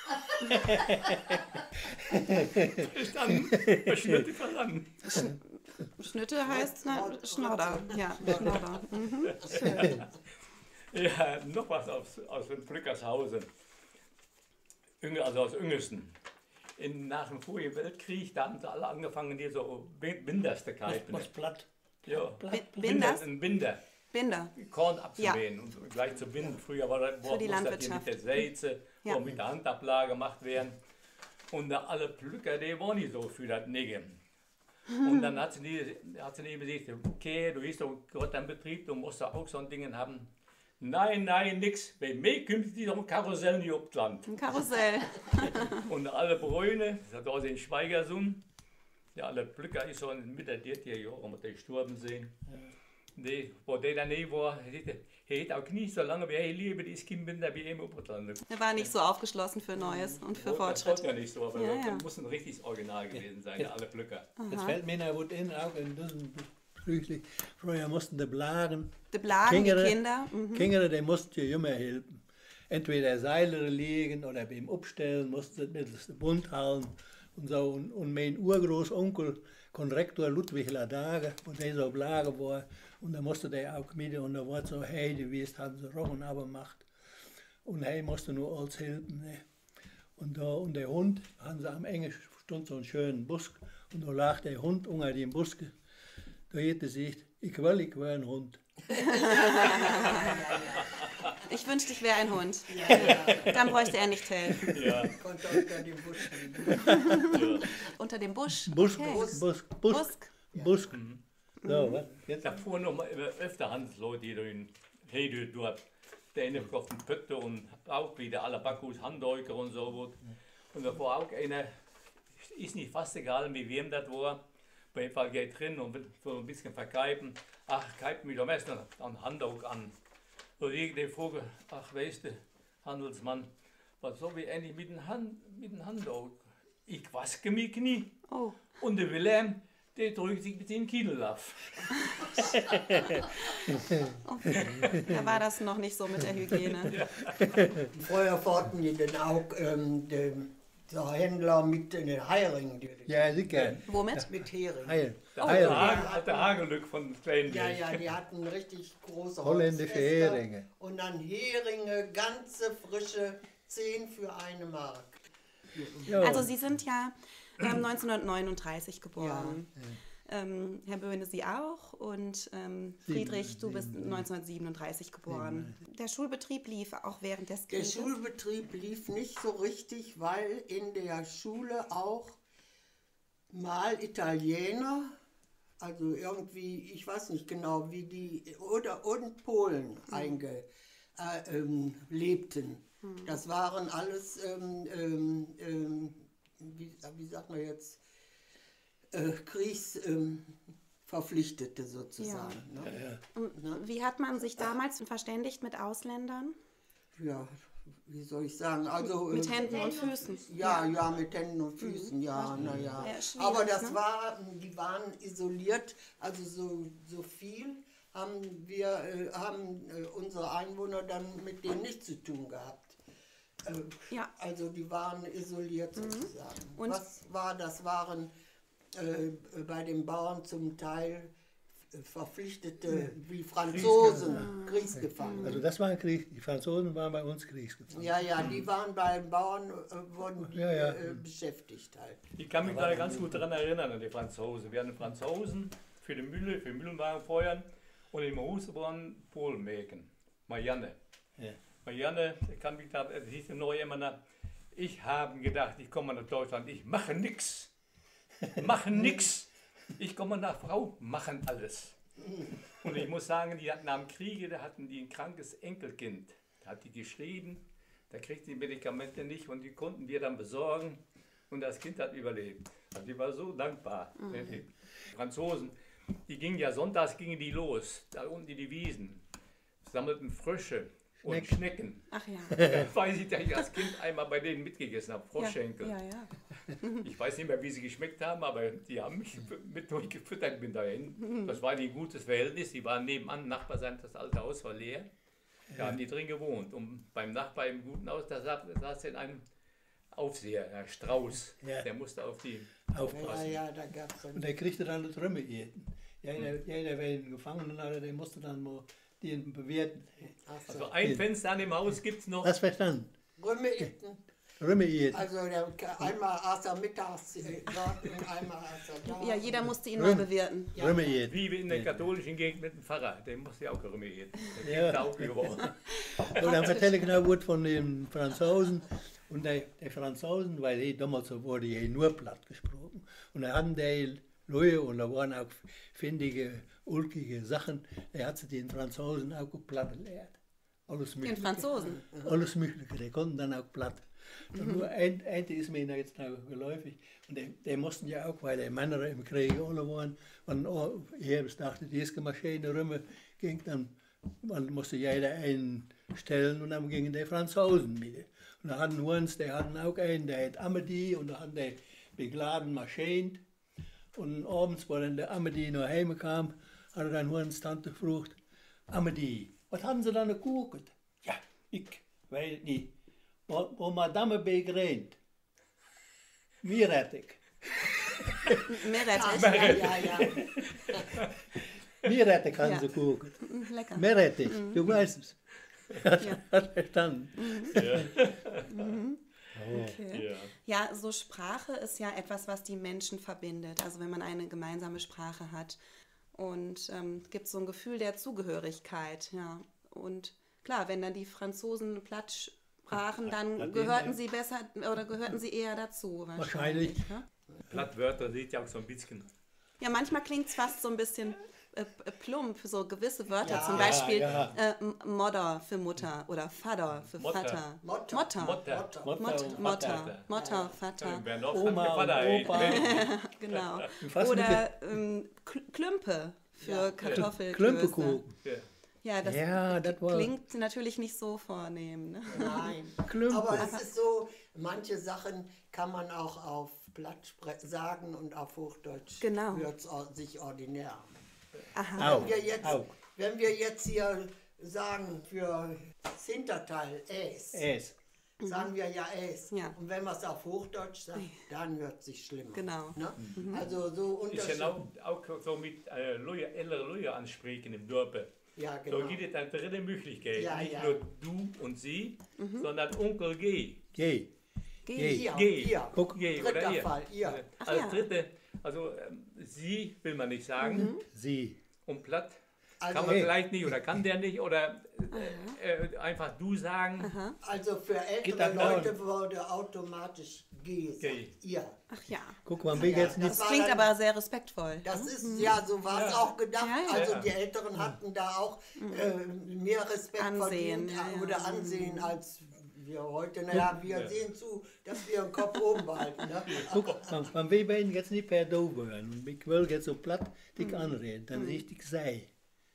[SPEAKER 2] Ist dann Schnitte verlangen.
[SPEAKER 1] Schnitte heißt ne, Schnodder. Ja, Schnodder. Mhm. Schön.
[SPEAKER 2] Ja, noch was aus, aus dem Plückershausen. Üng- Also aus Üngesten. In, nach dem Vorigen Weltkrieg, da haben sie alle angefangen, hier so Bin- Binders zu
[SPEAKER 3] Was,
[SPEAKER 2] kaufen.
[SPEAKER 3] was platt.
[SPEAKER 2] Ja,
[SPEAKER 1] Bi-
[SPEAKER 2] Binder,
[SPEAKER 1] Binders?
[SPEAKER 2] ein Binder.
[SPEAKER 1] Binder.
[SPEAKER 2] Korn abzumähen und gleich zu binden. Früher war das,
[SPEAKER 1] Für die
[SPEAKER 2] musste das hier
[SPEAKER 1] Landwirtschaft.
[SPEAKER 2] mit der Seize
[SPEAKER 1] Ja.
[SPEAKER 2] oder mit der Handablage gemacht werden. Und da alle Plücker, die waren nicht so für das Niggen. Und dann hat sie, nie, hat sie nie gesagt, okay, du bist doch gerade am Betrieb, du musst doch auch so ein Ding haben. Nein, nein, nix. Bei mir kommt die doch ein Karussell nicht auf das Land.
[SPEAKER 1] Ein Karussell.
[SPEAKER 2] Und alle Bräune, das hat auch den Schweigersohn, ja, alle Plücker ist so in Mitte der Jahre, muss die gestorben sein. Nee, wo der dann nicht war, er hätte auch nie so lange wie er lebe, die Kind bin da wie ihm Oberland.
[SPEAKER 1] Er war nicht so aufgeschlossen für Neues und für
[SPEAKER 2] Das
[SPEAKER 1] Fortschritt.
[SPEAKER 2] war ja nicht so, aber
[SPEAKER 1] Ja,
[SPEAKER 2] das
[SPEAKER 1] ja.
[SPEAKER 2] muss ein richtiges Original gewesen sein, ja, alle Plücker.
[SPEAKER 3] Jetzt fällt mir noch was in, auch in diesem Flüchtling. Früher mussten die Blagen,
[SPEAKER 1] Die Blagen, die
[SPEAKER 3] Kinder.
[SPEAKER 1] Kinder. Mhm.
[SPEAKER 3] Kinder, die mussten ja immer helfen. Entweder Seile legen oder beim Abstellen mussten sie mittels dem Bund halten und so. Und, und mein Urgroßonkel, Konrektor Ludwig Ladage, wo der so Blage war, und da musste der auch mit, und da war so Heide, wie es haben sie Rochen abgemacht. Und er musste nur alles helfen. Ne? Und da, und der Hund, haben sie am Ende stund so einen schönen Busk, und da lag der Hund unter dem Buske. Da hätte sich, ich will, ich will ein Hund.
[SPEAKER 1] Ich wünschte, ich wäre ein Hund.
[SPEAKER 4] Ja, ja.
[SPEAKER 1] Dann bräuchte er nicht helfen.
[SPEAKER 2] Ja,
[SPEAKER 4] Konnte unter dem Busch liegen.
[SPEAKER 2] ja.
[SPEAKER 1] Unter dem Busch.
[SPEAKER 3] Busk,
[SPEAKER 1] Okay.
[SPEAKER 3] Busk, Busk,
[SPEAKER 1] Busk.
[SPEAKER 3] Busk. So, was? Jetzt?
[SPEAKER 2] Da fuhren noch mal öfter Handelsleute, die da in Hede dort, der eine auf den Pötte und auch wieder alle Backus, Handäuker und so wird. Und da war auch einer, ist nicht fast egal, wie wem das war. Auf jeden Fall geht drin und will so ein bisschen verkeipen. Ach, keipt mich doch erst einen Handauk an. So die die Frage, ach weißt du, Handelsmann, was soll ich eigentlich mit dem Hand, mit dem Handauk? Ich waske mich nie.
[SPEAKER 1] Oh.
[SPEAKER 2] Und der Wilhelm, der drückt sich mit dem Kiel auf.
[SPEAKER 1] Da war das noch nicht so mit der Hygiene.
[SPEAKER 4] Vorher fordern die dann auch ähm, den, der Händler mit den Heringen. Die,
[SPEAKER 3] Ja, sicher.
[SPEAKER 1] Womit?
[SPEAKER 4] Mit Hering.
[SPEAKER 3] Heil.
[SPEAKER 2] Der
[SPEAKER 3] Heil.
[SPEAKER 2] Hagel, alter Hagelück von Kleinweg.
[SPEAKER 4] Ja, ja, die hatten richtig große
[SPEAKER 3] Holländische
[SPEAKER 4] Holzfässer.
[SPEAKER 3] Heringe.
[SPEAKER 4] Und dann Heringe, ganze frische, zehn für eine Mark.
[SPEAKER 3] Ja.
[SPEAKER 1] Also Sie sind ja ähm, neunzehnhundertneununddreißig geboren. Ähm, Herr Böhne, Sie auch. Und ähm, Friedrich, du bist neunzehnhundertsiebenunddreißig geboren. Der Schulbetrieb lief auch während des
[SPEAKER 4] Der
[SPEAKER 1] Krieges.
[SPEAKER 4] Schulbetrieb lief nicht so richtig, weil in der Schule auch mal Italiener, also irgendwie, ich weiß nicht genau, wie die, oder und Polen einge, äh, ähm, lebten. Das waren alles, ähm, ähm, ähm, wie, wie sagt man jetzt, äh, Kriegsverpflichtete sozusagen. Ne?
[SPEAKER 1] Und wie hat man sich damals verständigt mit Ausländern?
[SPEAKER 4] Ja, wie soll ich sagen, also...
[SPEAKER 1] Mit
[SPEAKER 4] ähm,
[SPEAKER 1] Händen und Füßen.
[SPEAKER 4] Ja, ja, mit Händen und Füßen, ja, naja.
[SPEAKER 1] Ja, schwierig,
[SPEAKER 4] Aber das
[SPEAKER 1] ne?
[SPEAKER 4] war, die waren isoliert, also so, so viel haben wir, äh, haben äh, unsere Einwohner dann mit denen nichts zu tun gehabt. Äh,
[SPEAKER 1] Ja.
[SPEAKER 4] Also die waren isoliert sozusagen.
[SPEAKER 1] Und-
[SPEAKER 4] Was war, das waren äh, bei den Bauern zum Teil äh, Verpflichtete wie Franzosen, Kriegsgefangene.
[SPEAKER 3] Also das waren Krieg, die Franzosen waren bei uns Kriegsgefangene.
[SPEAKER 4] Ja, ja, die waren bei den Bauern, äh, wurden die,
[SPEAKER 3] Ja, ja.
[SPEAKER 4] Äh, beschäftigt halt.
[SPEAKER 2] Ich kann mich da ganz gut daran erinnern, an die Franzosen. Wir hatten Franzosen für die Mühle, für Mühlenwagen feuern und im Haus waren Polen mäken. Marianne.
[SPEAKER 3] Ja.
[SPEAKER 2] Marianne, ich kann mich da, das hieß noch jemand, ich habe gedacht, ich komme nach Deutschland, ich mache nix. Mache nix. Ich komme nach Frau, machen alles. Und ich muss sagen, die hatten am Kriege, da hatten die ein krankes Enkelkind. Da hat die geschrieben, da kriegte die Medikamente nicht und die konnten wir dann besorgen und das Kind hat überlebt. Und die war so dankbar. Die Franzosen, die gingen ja sonntags gingen die los, da unten in die Wiesen, sammelten Frösche und
[SPEAKER 3] Schnecken.
[SPEAKER 2] Schnecken.
[SPEAKER 1] Ach ja.
[SPEAKER 2] Da weiß ich, dass ich als Kind einmal bei denen mitgegessen habe, Froschschenkel.
[SPEAKER 1] Ja, ja.
[SPEAKER 2] Ich weiß nicht mehr, wie sie geschmeckt haben, aber die haben mich mit durchgefüttert, bin dahin. Das war ein gutes Verhältnis, die waren nebenan, Nachbar sein, das alte Haus war leer. Da haben die drin gewohnt. Und beim Nachbar im guten Haus, da saß, saß in einem Aufseher, Herr Strauß,
[SPEAKER 3] Ja.
[SPEAKER 2] der musste auf die
[SPEAKER 4] Ja,
[SPEAKER 2] aufpassen.
[SPEAKER 4] ja, da gab es
[SPEAKER 3] Und der kriegte dann das Römme jeden. Ja, der, ja, der war in Gefangenen, aber der musste dann mal den bewerten.
[SPEAKER 2] Also ein Fenster an dem Haus gibt es noch.
[SPEAKER 3] Hast verstanden?
[SPEAKER 4] Römme itten.
[SPEAKER 3] Römme jeden.
[SPEAKER 4] Also der, einmal aß er mittags äh, dort und einmal aß er da.
[SPEAKER 1] Ja, jeder musste ihn mal bewirten.
[SPEAKER 4] Ja.
[SPEAKER 3] Römme jeden.
[SPEAKER 2] Wie in der katholischen Gegend mit dem Pfarrer, der musste ja auch rumieren. Der
[SPEAKER 3] Ja.
[SPEAKER 2] gibt auch über.
[SPEAKER 3] Und dann erzähle ich noch was von den Franzosen. Und die, die Franzosen, weil die damals wurde ja nur platt gesprochen. Und da hatten die Leute, und da waren auch findige, ulkige Sachen, da hat sie den Franzosen auch platt gelehrt. Alles
[SPEAKER 1] Den
[SPEAKER 3] Mögliche.
[SPEAKER 1] Franzosen.
[SPEAKER 3] Alles Mögliche, die konnten dann auch platt. Und nur ein, ein ist mir noch jetzt noch geläufig. Und die, die mussten ja auch, weil die Männer im Krieg alle waren, und oh, ich habe dachte, die erste Maschine rüber ging, dann man musste jeder einen stellen und dann gingen die Franzosen mit. Und da hatten uns, die hatten auch einen, der hat Amelie, und da hatten die begladen Maschinen. Und abends, wo dann der Amelie nach Hause kam, hat er dann uns Tante gefragt, Amelie, was haben Sie da gekocht? Ja, ich weiß nicht. Wo, wo Madame begrennt. Meerrettich.
[SPEAKER 1] Meerrettich.
[SPEAKER 4] Ja, ja, ja.
[SPEAKER 3] Meerrettich haben
[SPEAKER 1] Ja.
[SPEAKER 3] sie gekocht.
[SPEAKER 1] Mm, Lecker.
[SPEAKER 3] Meerrettich, du weißt es. Hast
[SPEAKER 1] Ja.
[SPEAKER 3] hast verstanden?
[SPEAKER 1] Okay.
[SPEAKER 2] Ja.
[SPEAKER 1] Ja, so Sprache ist ja etwas, was die Menschen verbindet. Also wenn man eine gemeinsame Sprache hat und ähm, gibt so ein Gefühl der Zugehörigkeit. Ja. Und klar, wenn dann die Franzosen platt sprachen, dann
[SPEAKER 3] Hat- hat
[SPEAKER 1] gehörten
[SPEAKER 3] den-
[SPEAKER 1] sie besser oder gehörten sie eher dazu.
[SPEAKER 3] Wahrscheinlich.
[SPEAKER 1] Ne?
[SPEAKER 2] Plattwörter sieht ja auch so ein bisschen.
[SPEAKER 1] Ja, manchmal klingt es fast so ein bisschen äh, äh, plump, so gewisse Wörter,
[SPEAKER 4] Ja,
[SPEAKER 1] zum Beispiel
[SPEAKER 3] ja.
[SPEAKER 1] Äh, M- Modder für Mutter oder Vater für
[SPEAKER 2] Mutter.
[SPEAKER 1] Vater.
[SPEAKER 4] Mutter.
[SPEAKER 1] Mutter.
[SPEAKER 2] Mutter.
[SPEAKER 1] Mutter,
[SPEAKER 3] und
[SPEAKER 1] Mutter, Mutter, Vater.
[SPEAKER 2] Wer noch?
[SPEAKER 3] Oma
[SPEAKER 2] Hat mir
[SPEAKER 3] und
[SPEAKER 2] Vater, ey.
[SPEAKER 3] Opa.
[SPEAKER 1] Genau.
[SPEAKER 3] Fast
[SPEAKER 1] Oder ähm, Kl- Klümpe für
[SPEAKER 4] Ja.
[SPEAKER 1] Kartoffelklöße.
[SPEAKER 3] Klümpekuchen.
[SPEAKER 2] Ja.
[SPEAKER 1] Ja, das
[SPEAKER 3] Ja, das war
[SPEAKER 1] klingt natürlich nicht so vornehm. Ne?
[SPEAKER 4] Nein.
[SPEAKER 3] Klümpe.
[SPEAKER 4] Aber es ist so, manche Sachen kann man auch auf Platt spre- sagen und auf Hochdeutsch
[SPEAKER 1] Genau.
[SPEAKER 4] hört es sich ordinär an.
[SPEAKER 1] Aha.
[SPEAKER 3] Au,
[SPEAKER 4] Wenn wir jetzt,
[SPEAKER 3] au.
[SPEAKER 4] wenn wir jetzt hier sagen für das Hinterteil Äs,
[SPEAKER 3] Es.
[SPEAKER 4] sagen wir ja Äs.
[SPEAKER 1] Mhm. Ja.
[SPEAKER 4] Und wenn man es auf Hochdeutsch sagt, dann hört es sich schlimmer.
[SPEAKER 1] Genau.
[SPEAKER 4] Ne? Also so
[SPEAKER 2] Ich
[SPEAKER 4] Unterschied.
[SPEAKER 2] kann auch, auch so mit äh, Leute, ältere Leute ansprechen im Dorf.
[SPEAKER 4] Ja,
[SPEAKER 2] So
[SPEAKER 4] genau.
[SPEAKER 2] gibt es eine dritte Möglichkeit.
[SPEAKER 4] Ja,
[SPEAKER 2] Nicht
[SPEAKER 4] ja.
[SPEAKER 2] nur du und sie, sondern Onkel G.
[SPEAKER 3] Geh.
[SPEAKER 1] Geh.
[SPEAKER 3] Geh.
[SPEAKER 4] Hier,
[SPEAKER 2] G.
[SPEAKER 4] hier.
[SPEAKER 3] Guck.
[SPEAKER 2] G
[SPEAKER 4] Dritter
[SPEAKER 2] oder ihr.
[SPEAKER 4] Fall, ihr.
[SPEAKER 1] Ach
[SPEAKER 2] Als
[SPEAKER 1] ja.
[SPEAKER 2] dritte, also ähm, sie will man nicht sagen.
[SPEAKER 3] Sie.
[SPEAKER 2] Und platt
[SPEAKER 4] Also-
[SPEAKER 2] kann man
[SPEAKER 3] Hey.
[SPEAKER 2] vielleicht nicht oder kann der nicht oder äh, äh, einfach du sagen.
[SPEAKER 4] Also für
[SPEAKER 3] Geht
[SPEAKER 4] ältere
[SPEAKER 3] das
[SPEAKER 4] Leute wurde automatisch G gesagt.
[SPEAKER 2] G.
[SPEAKER 4] Ihr.
[SPEAKER 1] Ach ja.
[SPEAKER 3] Guck mal, wir
[SPEAKER 4] Ja,
[SPEAKER 3] jetzt
[SPEAKER 4] das
[SPEAKER 3] nicht.
[SPEAKER 4] war
[SPEAKER 1] Klingt
[SPEAKER 4] dann-
[SPEAKER 1] aber sehr respektvoll.
[SPEAKER 4] Das ist, ja, so war es auch gedacht.
[SPEAKER 1] Ja, ja.
[SPEAKER 4] Also
[SPEAKER 2] Ja.
[SPEAKER 4] die Älteren hatten da auch äh, mehr Respekt
[SPEAKER 1] Ansehen,
[SPEAKER 4] verdient
[SPEAKER 1] ja, ja.
[SPEAKER 4] oder Ansehen als wir heute. Naja, wir
[SPEAKER 2] Ja.
[SPEAKER 4] sehen zu, dass wir den Kopf oben behalten. Ne?
[SPEAKER 3] Guck, man, man will bei ihnen jetzt nicht per Do hören. Und ich will jetzt so platt dich anreden. Dann sehe ich dich sei.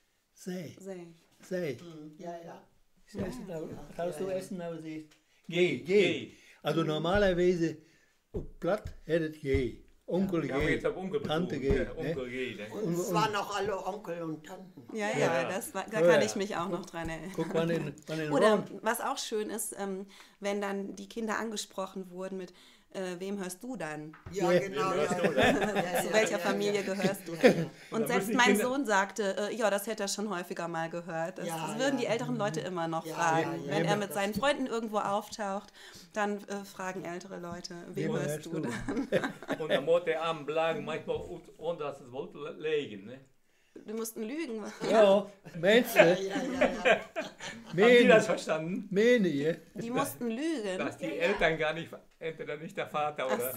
[SPEAKER 3] Sei.
[SPEAKER 1] Sehr.
[SPEAKER 3] Sei.
[SPEAKER 4] Ja, ja.
[SPEAKER 3] Ich esse da, was hast du
[SPEAKER 4] ja, ja.
[SPEAKER 3] essen, aber siehst Geh, geh.
[SPEAKER 2] G.
[SPEAKER 3] Also normalerweise auf platt hättet Geh. Onkel
[SPEAKER 2] Wir haben
[SPEAKER 3] Geh.
[SPEAKER 2] jetzt auf Onkel
[SPEAKER 3] Tante
[SPEAKER 2] bezogen.
[SPEAKER 3] Geh.
[SPEAKER 2] Ja, Onkel G. Ne?
[SPEAKER 4] Und es waren auch alle Onkel und Tanten.
[SPEAKER 1] Ja, ja,
[SPEAKER 2] Ja.
[SPEAKER 1] Das war, da
[SPEAKER 3] Ja,
[SPEAKER 1] kann
[SPEAKER 3] ja.
[SPEAKER 1] ich mich auch noch dran erinnern.
[SPEAKER 3] Guck mal in, man in
[SPEAKER 1] Oder
[SPEAKER 3] Ron.
[SPEAKER 1] was auch schön ist, ähm, wenn dann die Kinder angesprochen wurden mit, äh, wem hörst du dann?
[SPEAKER 4] Ja,
[SPEAKER 3] Ja.
[SPEAKER 4] genau.
[SPEAKER 2] Wem
[SPEAKER 4] Ja,
[SPEAKER 2] hörst du
[SPEAKER 4] ja,
[SPEAKER 2] denn?
[SPEAKER 4] ja,
[SPEAKER 1] Zu
[SPEAKER 4] ja,
[SPEAKER 1] welcher
[SPEAKER 4] ja,
[SPEAKER 1] Familie
[SPEAKER 4] ja.
[SPEAKER 1] gehörst du?
[SPEAKER 4] Ja, ja.
[SPEAKER 1] Und
[SPEAKER 2] Da
[SPEAKER 1] selbst
[SPEAKER 2] müssen die
[SPEAKER 1] mein
[SPEAKER 2] Kinder-
[SPEAKER 1] Sohn sagte, äh, ja, das hätte er schon häufiger mal gehört. Das,
[SPEAKER 4] Ja,
[SPEAKER 1] das würden
[SPEAKER 4] ja.
[SPEAKER 1] die älteren Leute immer noch
[SPEAKER 4] Ja,
[SPEAKER 1] fragen.
[SPEAKER 4] ja,
[SPEAKER 1] Wenn
[SPEAKER 4] ja,
[SPEAKER 1] er mit
[SPEAKER 4] das
[SPEAKER 1] seinen
[SPEAKER 4] stimmt.
[SPEAKER 1] Freunden irgendwo auftaucht, dann äh, fragen ältere Leute, wem
[SPEAKER 3] Wem
[SPEAKER 1] hörst du
[SPEAKER 3] hörst du?
[SPEAKER 1] dann?
[SPEAKER 2] Und dann muss der Arm bleiben, manchmal ohne dass es wollte legen. Ne?
[SPEAKER 1] Wir mussten lügen.
[SPEAKER 3] Ja, meinst
[SPEAKER 4] Ja,
[SPEAKER 3] du?
[SPEAKER 4] ja, ja, ja.
[SPEAKER 2] Haben die das
[SPEAKER 3] Meine,
[SPEAKER 2] verstanden?
[SPEAKER 3] meine, ja.
[SPEAKER 1] Die mussten lügen.
[SPEAKER 2] Dass die Eltern gar nicht, entweder nicht der Vater oder.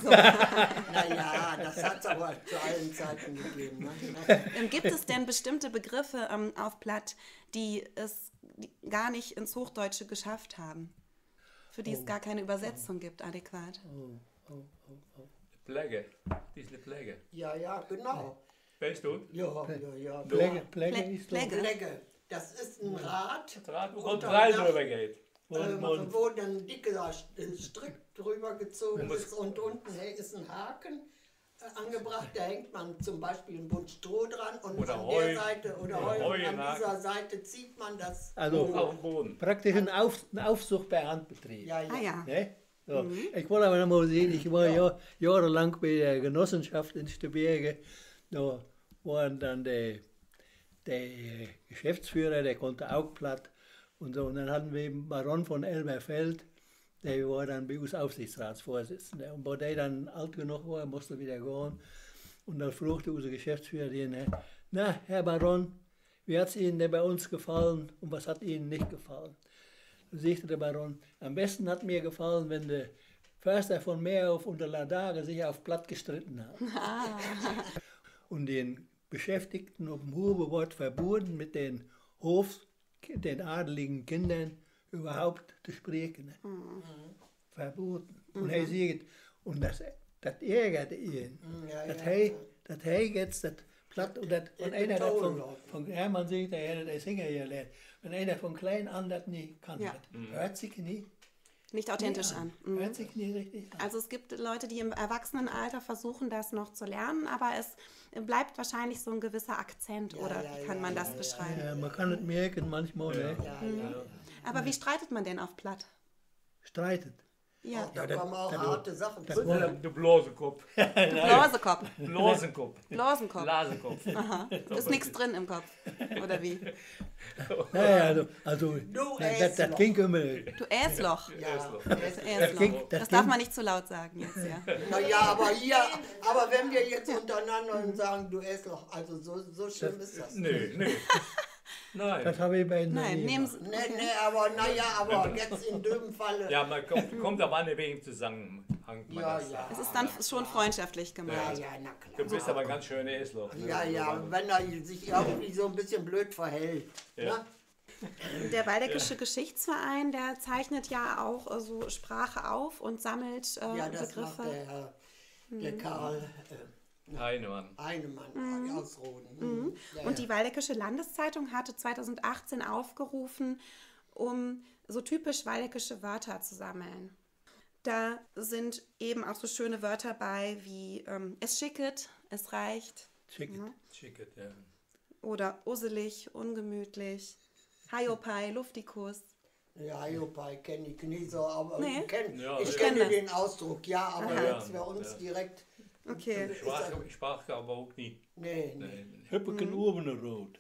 [SPEAKER 4] Naja, das hat es aber zu allen Zeiten gegeben. Ne?
[SPEAKER 1] Ähm, Gibt es denn bestimmte Begriffe ähm, auf Platt, die es die gar nicht ins Hochdeutsche geschafft haben? Für die es gar keine Übersetzung gibt, adäquat.
[SPEAKER 2] Pläge. Die ist eine Pläge.
[SPEAKER 4] Ja, ja, genau.
[SPEAKER 2] Weißt du?
[SPEAKER 4] Ja, ja, ja.
[SPEAKER 3] Pläge, Pläge
[SPEAKER 1] Plä-
[SPEAKER 3] ist doch.
[SPEAKER 1] Pläge.
[SPEAKER 4] Pläge. Das ist ein Rad,
[SPEAKER 2] Das Rad, wo
[SPEAKER 4] Unter-
[SPEAKER 2] drei
[SPEAKER 4] ja.
[SPEAKER 2] drüber geht.
[SPEAKER 4] ähm,
[SPEAKER 3] und-
[SPEAKER 4] wo ein dicker Strick drüber gezogen
[SPEAKER 2] muss-
[SPEAKER 4] ist und unten hey, ist ein Haken äh, angebracht. Da hängt man zum Beispiel ein Bund Stroh dran und
[SPEAKER 2] Oder
[SPEAKER 4] an
[SPEAKER 2] Heu.
[SPEAKER 4] der Seite oder
[SPEAKER 2] Oder
[SPEAKER 4] Heu,
[SPEAKER 2] Heu
[SPEAKER 4] und an
[SPEAKER 2] im
[SPEAKER 4] dieser
[SPEAKER 2] Haken.
[SPEAKER 4] Seite zieht man das.
[SPEAKER 3] Also
[SPEAKER 2] Auf dem Boden.
[SPEAKER 3] praktisch ein, Auf, ein Aufsuch per Handbetrieb.
[SPEAKER 4] Ja, ja.
[SPEAKER 1] Ah ja.
[SPEAKER 3] Ne? So. Ich wollte aber noch mal sehen, ich war ja. jahrelang bei der Genossenschaft in Stubberge. Da waren dann der, der Geschäftsführer, der konnte auch platt. Und, so. Und dann hatten wir eben Baron von Elberfeld, der war dann bei uns Aufsichtsratsvorsitzender. Und wo der dann alt genug war, musste er wieder gehen. Und dann fragte unser Geschäftsführer den, na, Herr Baron, wie hat es Ihnen denn bei uns gefallen und was hat Ihnen nicht gefallen? Da sagte der Baron, am besten hat mir gefallen, wenn der Förster von Meerhof und der Ladage sich auf Platt gestritten haben. Und den Beschäftigten auf dem Hurwort verboten, mit den Hof, den adeligen Kindern überhaupt zu sprechen. Mhm. Verboten. Und er sagt, und das, das ärgerte ihn.
[SPEAKER 4] Ja,
[SPEAKER 3] Das
[SPEAKER 4] ja.
[SPEAKER 3] hei, das hei jetzt, das Platt, und, das, und
[SPEAKER 4] In
[SPEAKER 3] einer
[SPEAKER 4] den
[SPEAKER 3] das
[SPEAKER 4] Ton
[SPEAKER 3] von,
[SPEAKER 4] laut.
[SPEAKER 3] von Hermann sieht, der hätte der Singer gelernt. Wenn einer von klein an das nicht kann,
[SPEAKER 1] Ja.
[SPEAKER 3] das hört sich nie,
[SPEAKER 1] Nicht authentisch
[SPEAKER 3] nie
[SPEAKER 1] an. Mhm.
[SPEAKER 3] Hört sich nie richtig an.
[SPEAKER 1] Also es gibt Leute, die im Erwachsenenalter versuchen, das noch zu lernen, aber es bleibt wahrscheinlich so ein gewisser Akzent,
[SPEAKER 4] Ja,
[SPEAKER 1] oder
[SPEAKER 4] ja,
[SPEAKER 1] wie kann
[SPEAKER 4] ja,
[SPEAKER 1] man
[SPEAKER 4] ja,
[SPEAKER 1] das
[SPEAKER 4] ja,
[SPEAKER 1] beschreiben?
[SPEAKER 3] Ja, man kann es merken manchmal, ne?
[SPEAKER 4] Ja, ja.
[SPEAKER 1] Aber wie streitet man denn auf Platt?
[SPEAKER 3] Streitet.
[SPEAKER 1] Ja,
[SPEAKER 4] Da
[SPEAKER 3] das-
[SPEAKER 4] kommen auch
[SPEAKER 3] das-
[SPEAKER 4] harte Sachen
[SPEAKER 3] das
[SPEAKER 4] zu.
[SPEAKER 3] war-
[SPEAKER 2] Du Blasekopf.
[SPEAKER 1] Blasekopf.
[SPEAKER 2] Blasenkopf.
[SPEAKER 1] Blasenkopf.
[SPEAKER 2] Blasenkopf.
[SPEAKER 1] Ist nichts drin im Kopf, oder wie?
[SPEAKER 3] Naja, also, also
[SPEAKER 4] Du
[SPEAKER 3] das, das, das
[SPEAKER 4] Äsloch.
[SPEAKER 3] ging immer.
[SPEAKER 1] Du Äsloch.
[SPEAKER 4] Ja,
[SPEAKER 1] Das
[SPEAKER 3] Das
[SPEAKER 1] Äsloch.
[SPEAKER 3] ging-
[SPEAKER 1] Das
[SPEAKER 3] das
[SPEAKER 1] darf
[SPEAKER 3] ging-
[SPEAKER 1] man nicht zu laut sagen jetzt, ja.
[SPEAKER 4] naja, aber hier, aber wenn wir jetzt untereinander sagen, du Essloch, also so, so schlimm ist das.
[SPEAKER 2] Nö, nö. Nein.
[SPEAKER 3] Das habe ich bei Ihnen
[SPEAKER 1] Nein,
[SPEAKER 3] nie
[SPEAKER 1] nehmen
[SPEAKER 3] gemacht.
[SPEAKER 1] Sie.
[SPEAKER 4] Nee, nee, aber naja, aber jetzt in dem Falle.
[SPEAKER 2] Ja, man kommt, kommt aber an wegen Zusammenhang. Man
[SPEAKER 4] Ja,
[SPEAKER 2] das
[SPEAKER 4] ja.
[SPEAKER 1] Es ist dann schon freundschaftlich
[SPEAKER 4] Ja,
[SPEAKER 1] gemacht.
[SPEAKER 4] ja, na klar.
[SPEAKER 2] Du bist aber ein ganz schöner Esloch. Ne?
[SPEAKER 4] Ja, ja, wenn er sich irgendwie so ein bisschen blöd verhält.
[SPEAKER 2] Ja.
[SPEAKER 4] Ne?
[SPEAKER 1] Der Waldeckische Geschichtsverein, der zeichnet ja auch äh, so Sprache auf und sammelt äh,
[SPEAKER 4] Ja, das
[SPEAKER 1] Begriffe.
[SPEAKER 4] macht der, Herr- der Karl äh,
[SPEAKER 2] Heinemann.
[SPEAKER 4] Heinemann aus Roden. Mhm. Ja,
[SPEAKER 1] Und die Waldeckische Landeszeitung hatte zweitausendachtzehn aufgerufen, um so typisch waldeckische Wörter zu sammeln. Da sind eben auch so schöne Wörter bei wie ähm, es schicket, es reicht
[SPEAKER 3] Schick.
[SPEAKER 2] Schicket, ja.
[SPEAKER 1] oder usselig, ungemütlich, Haiopai, Luftikus.
[SPEAKER 4] Ja, Jopai kenne ich nicht so, aber
[SPEAKER 1] Nee.
[SPEAKER 4] ich kenne
[SPEAKER 2] Ja,
[SPEAKER 4] ich
[SPEAKER 2] ich
[SPEAKER 4] kenne
[SPEAKER 1] kenn das.
[SPEAKER 4] den Ausdruck, ja, aber
[SPEAKER 1] Aha.
[SPEAKER 4] jetzt für uns
[SPEAKER 2] Ja.
[SPEAKER 4] direkt,
[SPEAKER 1] Okay.
[SPEAKER 2] Ich sprach, ich sprach aber auch nie.
[SPEAKER 4] nee, nee.
[SPEAKER 2] Nein.
[SPEAKER 3] Hüppeken Urbenrot.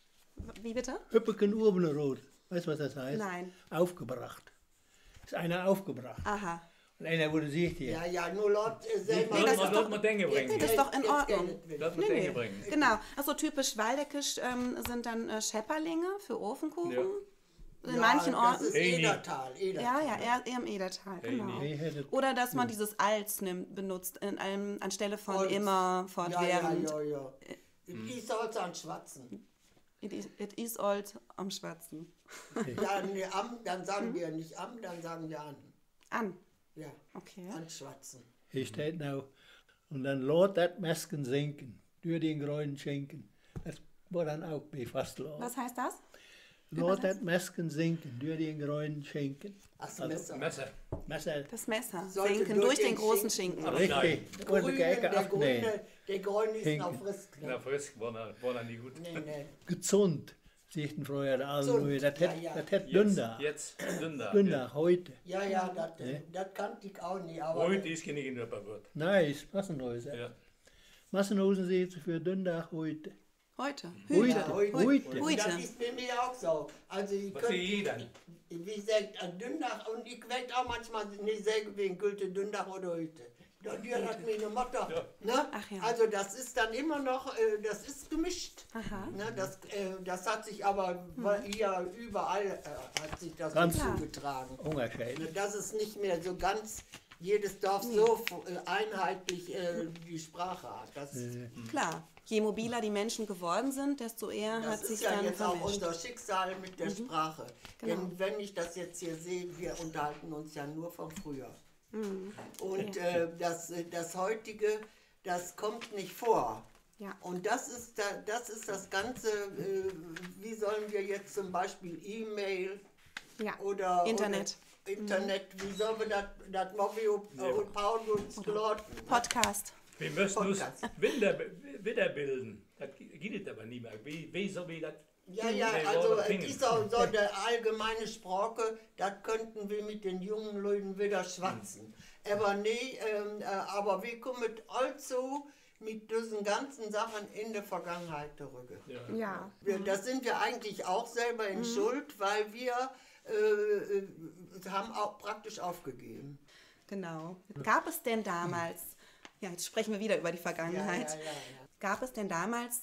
[SPEAKER 1] Wie bitte?
[SPEAKER 3] Hüppeken Urbenrot. Weißt du, was das heißt?
[SPEAKER 1] Nein.
[SPEAKER 3] Aufgebracht. Ist einer aufgebracht.
[SPEAKER 1] Aha.
[SPEAKER 3] Und einer wurde sich dir.
[SPEAKER 4] Ja, ja, nur Laut äh, selber.
[SPEAKER 1] Nee, das
[SPEAKER 2] Lass
[SPEAKER 1] ist
[SPEAKER 2] mal-
[SPEAKER 1] doch-
[SPEAKER 2] lass mal Dinge bringen.
[SPEAKER 1] Nee, das ist doch in
[SPEAKER 4] Jetzt
[SPEAKER 1] Ordnung.
[SPEAKER 4] geht es wieder.
[SPEAKER 2] Lass mal
[SPEAKER 1] Nee,
[SPEAKER 2] Dinge
[SPEAKER 1] nee.
[SPEAKER 2] bringen.
[SPEAKER 1] Genau. Also typisch waldekisch ähm, sind dann äh, Schepperlinge für Ofenkuchen.
[SPEAKER 2] Ja.
[SPEAKER 1] In
[SPEAKER 4] Ja,
[SPEAKER 1] manchen
[SPEAKER 4] das
[SPEAKER 1] Orten.
[SPEAKER 4] ist
[SPEAKER 2] Hey, nee.
[SPEAKER 4] Edertal, Edertal.
[SPEAKER 1] Ja, ja, eher, eher im Edertal,
[SPEAKER 2] Hey,
[SPEAKER 1] genau.
[SPEAKER 3] nee. Hey, hätte-
[SPEAKER 1] Oder dass man dieses als nimmt, benutzt in einem, anstelle von
[SPEAKER 4] Holz.
[SPEAKER 1] immer,
[SPEAKER 4] Ja,
[SPEAKER 1] fortwährend.
[SPEAKER 4] ja, ja, ja. Ich soll es an Schwatzen.
[SPEAKER 1] It, is, it is old am Schwatzen.
[SPEAKER 4] Dann, nee, am, dann sagen wir nicht am, dann sagen wir an.
[SPEAKER 1] An.
[SPEAKER 4] Ja,
[SPEAKER 1] Okay.
[SPEAKER 4] an Schwatzen.
[SPEAKER 3] Hier steht nou. Und dann lot dat Mesken sinken. Durch den grünen Schinken. Das war dann auch bei Fastlaw.
[SPEAKER 1] Was heißt das?
[SPEAKER 3] Lot dat Mesken sinken. Durch den grünen Schinken.
[SPEAKER 4] Ach, das Messer.
[SPEAKER 2] Messer.
[SPEAKER 3] Messer.
[SPEAKER 1] Das Messer.
[SPEAKER 4] Sollte
[SPEAKER 1] Senken
[SPEAKER 4] durch
[SPEAKER 1] durch den
[SPEAKER 4] den
[SPEAKER 1] großen
[SPEAKER 4] Schinken.
[SPEAKER 1] Schinken.
[SPEAKER 3] Richtig.
[SPEAKER 4] Grüne,
[SPEAKER 3] Und die Ecke
[SPEAKER 4] der
[SPEAKER 3] abnehmen.
[SPEAKER 4] Grüne, der Grüne ist
[SPEAKER 3] Hinken.
[SPEAKER 4] noch frisch.
[SPEAKER 2] Na, frisch war er, war er nie gut.
[SPEAKER 4] Nee, nee.
[SPEAKER 3] Gesund. Sieht früher alle.
[SPEAKER 4] Gesund,
[SPEAKER 3] Das
[SPEAKER 4] ja,
[SPEAKER 3] hätt,
[SPEAKER 4] ja.
[SPEAKER 3] das hätt
[SPEAKER 2] Jetzt,
[SPEAKER 3] Dünder.
[SPEAKER 2] jetzt Dünder.
[SPEAKER 3] Dünder, heute.
[SPEAKER 4] Ja, ja, das
[SPEAKER 3] Nee.
[SPEAKER 4] das kannte ich auch nicht. Aber
[SPEAKER 2] Heute ist keine Knöpperwort.
[SPEAKER 3] Nein, ist Massenhäuser.
[SPEAKER 2] Ja.
[SPEAKER 3] Massenhausen sieht sie für Dünder heute.
[SPEAKER 1] Heute.
[SPEAKER 3] Heute.
[SPEAKER 1] Hüte.
[SPEAKER 4] Ja, heute.
[SPEAKER 3] Heute.
[SPEAKER 4] Und das
[SPEAKER 1] Heute.
[SPEAKER 4] ist bei mir auch so. Also ich
[SPEAKER 2] Was
[SPEAKER 4] könnte,
[SPEAKER 2] sehe jeder?
[SPEAKER 4] wie gesagt, an Dündach, und ich weiß auch manchmal nicht sagen, wegen Gülte Dündach oder heute. Da die hat mir eine Mutter.
[SPEAKER 2] Ja.
[SPEAKER 4] Ne?
[SPEAKER 1] Ach ja.
[SPEAKER 4] Also das ist dann immer noch, äh, das ist gemischt.
[SPEAKER 1] Aha.
[SPEAKER 4] Ne? Das, äh, das hat sich aber weil hier überall äh, hat sich das
[SPEAKER 3] Ganz
[SPEAKER 4] so
[SPEAKER 1] klar.
[SPEAKER 4] zugetragen.
[SPEAKER 3] Unterschied.
[SPEAKER 4] Ne, Das ist nicht mehr so ganz jedes Dorf so äh, einheitlich äh, die Sprache hat. Das,
[SPEAKER 1] Klar. Je mobiler die Menschen geworden sind, desto eher hat
[SPEAKER 4] das
[SPEAKER 1] sich
[SPEAKER 4] ist ja
[SPEAKER 1] dann
[SPEAKER 4] jetzt auch
[SPEAKER 1] vermischt.
[SPEAKER 4] unser Schicksal mit der Sprache.
[SPEAKER 1] Genau.
[SPEAKER 4] Denn wenn ich das jetzt hier sehe, wir unterhalten uns ja nur von früher.
[SPEAKER 1] Mhm.
[SPEAKER 4] Und äh, das, äh, das heutige, das kommt nicht vor.
[SPEAKER 1] Ja.
[SPEAKER 4] Und das ist, da, das ist das Ganze, äh, wie sollen wir jetzt zum Beispiel E-Mail
[SPEAKER 1] Ja.
[SPEAKER 4] oder
[SPEAKER 1] Internet.
[SPEAKER 4] Oder Internet, wie sollen wir das, das Mobile und Paulus Claude
[SPEAKER 1] Podcast.
[SPEAKER 2] Wir müssen uns
[SPEAKER 4] Podcast.
[SPEAKER 2] wieder, wieder bilden. Das geht aber nicht mehr. Wie, wie soll wir das?
[SPEAKER 4] Ja, ja,
[SPEAKER 2] Nee,
[SPEAKER 4] also
[SPEAKER 2] Worte
[SPEAKER 4] es
[SPEAKER 2] bringen.
[SPEAKER 4] ist auch so der allgemeine Sprache, das könnten wir mit den jungen Leuten wieder schwatzen. Aber nee, ähm, äh, aber wir kommen also mit diesen ganzen Sachen in der Vergangenheit zurück.
[SPEAKER 2] Ja.
[SPEAKER 1] Ja.
[SPEAKER 4] Wir, das sind wir eigentlich auch selber in Schuld, weil wir äh, äh, haben auch praktisch aufgegeben.
[SPEAKER 1] Genau. Gab es denn damals, ja, jetzt sprechen wir wieder über die
[SPEAKER 4] Ja,
[SPEAKER 1] Vergangenheit.
[SPEAKER 4] ja, ja, ja.
[SPEAKER 1] Gab es denn damals,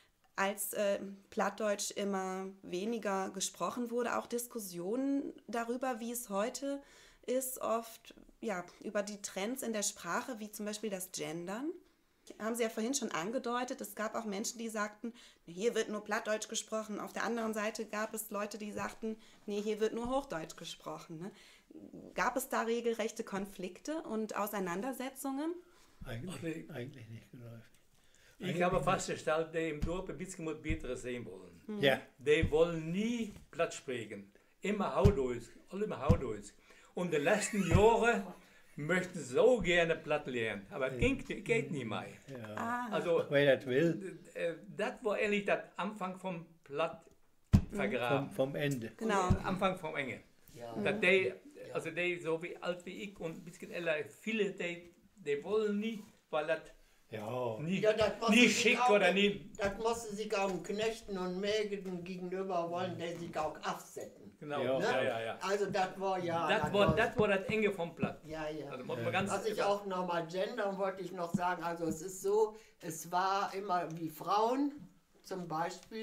[SPEAKER 1] als äh, Plattdeutsch immer weniger gesprochen wurde, auch Diskussionen darüber, wie es heute ist, oft ja, über die Trends in der Sprache, wie zum Beispiel das Gendern? Haben Sie ja vorhin schon angedeutet, es gab auch Menschen, die sagten, hier wird nur Plattdeutsch gesprochen. Auf der anderen Seite gab es Leute, die sagten, nee, hier wird nur Hochdeutsch gesprochen. Ne? Gab es da regelrechte Konflikte und Auseinandersetzungen?
[SPEAKER 3] Eigentlich, eigentlich nicht geläufig.
[SPEAKER 2] Ich habe festgestellt, die im Dorf ein bisschen was Besseres sehen wollen.
[SPEAKER 3] Ja,
[SPEAKER 2] Die wollen nie Platt sprechen. Immer Haudeutsch, alle immer Haudeutsch. Und die letzten Jahre möchten so gerne Platt lernen, aber es ging, geht nicht mehr.
[SPEAKER 1] Ah,
[SPEAKER 2] Also,
[SPEAKER 3] wer das will,
[SPEAKER 2] äh, das war ehrlich der Anfang vom Platt
[SPEAKER 3] vom,
[SPEAKER 2] vergraben.
[SPEAKER 3] vom Ende.
[SPEAKER 1] genau.
[SPEAKER 2] Anfang vom Enge.
[SPEAKER 4] Ja.
[SPEAKER 2] Dat die, also die so wie alt wie ich und ein bisschen älter, viele, die, die wollen nie, weil das
[SPEAKER 3] Ja,
[SPEAKER 2] nie,
[SPEAKER 4] Ja, das muss
[SPEAKER 2] nie
[SPEAKER 4] sich
[SPEAKER 2] schick
[SPEAKER 4] auch-
[SPEAKER 2] oder nie.
[SPEAKER 4] Das muss sich auch Knechten und Mägden gegenüber wollen, die sich auch absetzen.
[SPEAKER 2] Genau,
[SPEAKER 3] Ja.
[SPEAKER 2] ja, ja, ja.
[SPEAKER 4] Also das war ja...
[SPEAKER 2] Das war das, war das Enge vom Platt.
[SPEAKER 4] Ja, ja.
[SPEAKER 2] Also muss man ganz
[SPEAKER 4] Was ich auch nochmal gendern wollte ich noch sagen, also es ist so, es war immer wie Frauen zum Beispiel,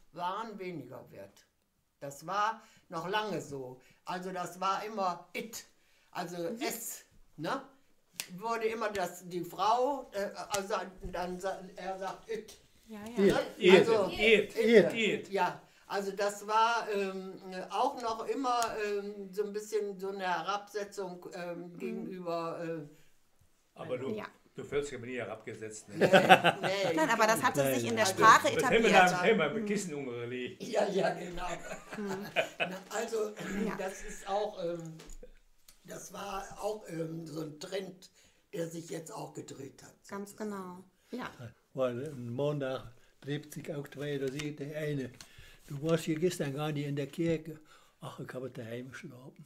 [SPEAKER 4] waren weniger wert. Das war noch lange so. Also das war immer it, also mhm. es, ne? Wurde immer das, die Frau, äh, also dann er sagt it.
[SPEAKER 1] Ja, ja.
[SPEAKER 3] It.
[SPEAKER 4] Also,
[SPEAKER 2] It.
[SPEAKER 4] it.
[SPEAKER 2] It.
[SPEAKER 4] Ja, also das war ähm, auch noch immer ähm, so ein bisschen so eine Herabsetzung ähm, mhm. gegenüber. Äh,
[SPEAKER 2] aber du,
[SPEAKER 1] ja.
[SPEAKER 2] du fühlst dich aber nie herabgesetzt. Ne?
[SPEAKER 4] Nee, nee,
[SPEAKER 1] Nein, aber das hatte sich in der
[SPEAKER 4] Also,
[SPEAKER 1] Sprache
[SPEAKER 2] Das haben wir
[SPEAKER 1] etabliert.
[SPEAKER 2] da immer mit Kissen umgelegt.
[SPEAKER 4] Ja, ja, genau. Na, also
[SPEAKER 1] Ja.
[SPEAKER 4] das ist auch, ähm, das war auch ähm, so ein Trend, der sich jetzt auch gedreht hat.
[SPEAKER 1] Ganz genau. Ja.
[SPEAKER 3] Weil am Montag trifft sich auch zwei, da sieht der eine, du warst hier gestern gar nicht in der Kirche. Ach, ich habe daheim geschlafen.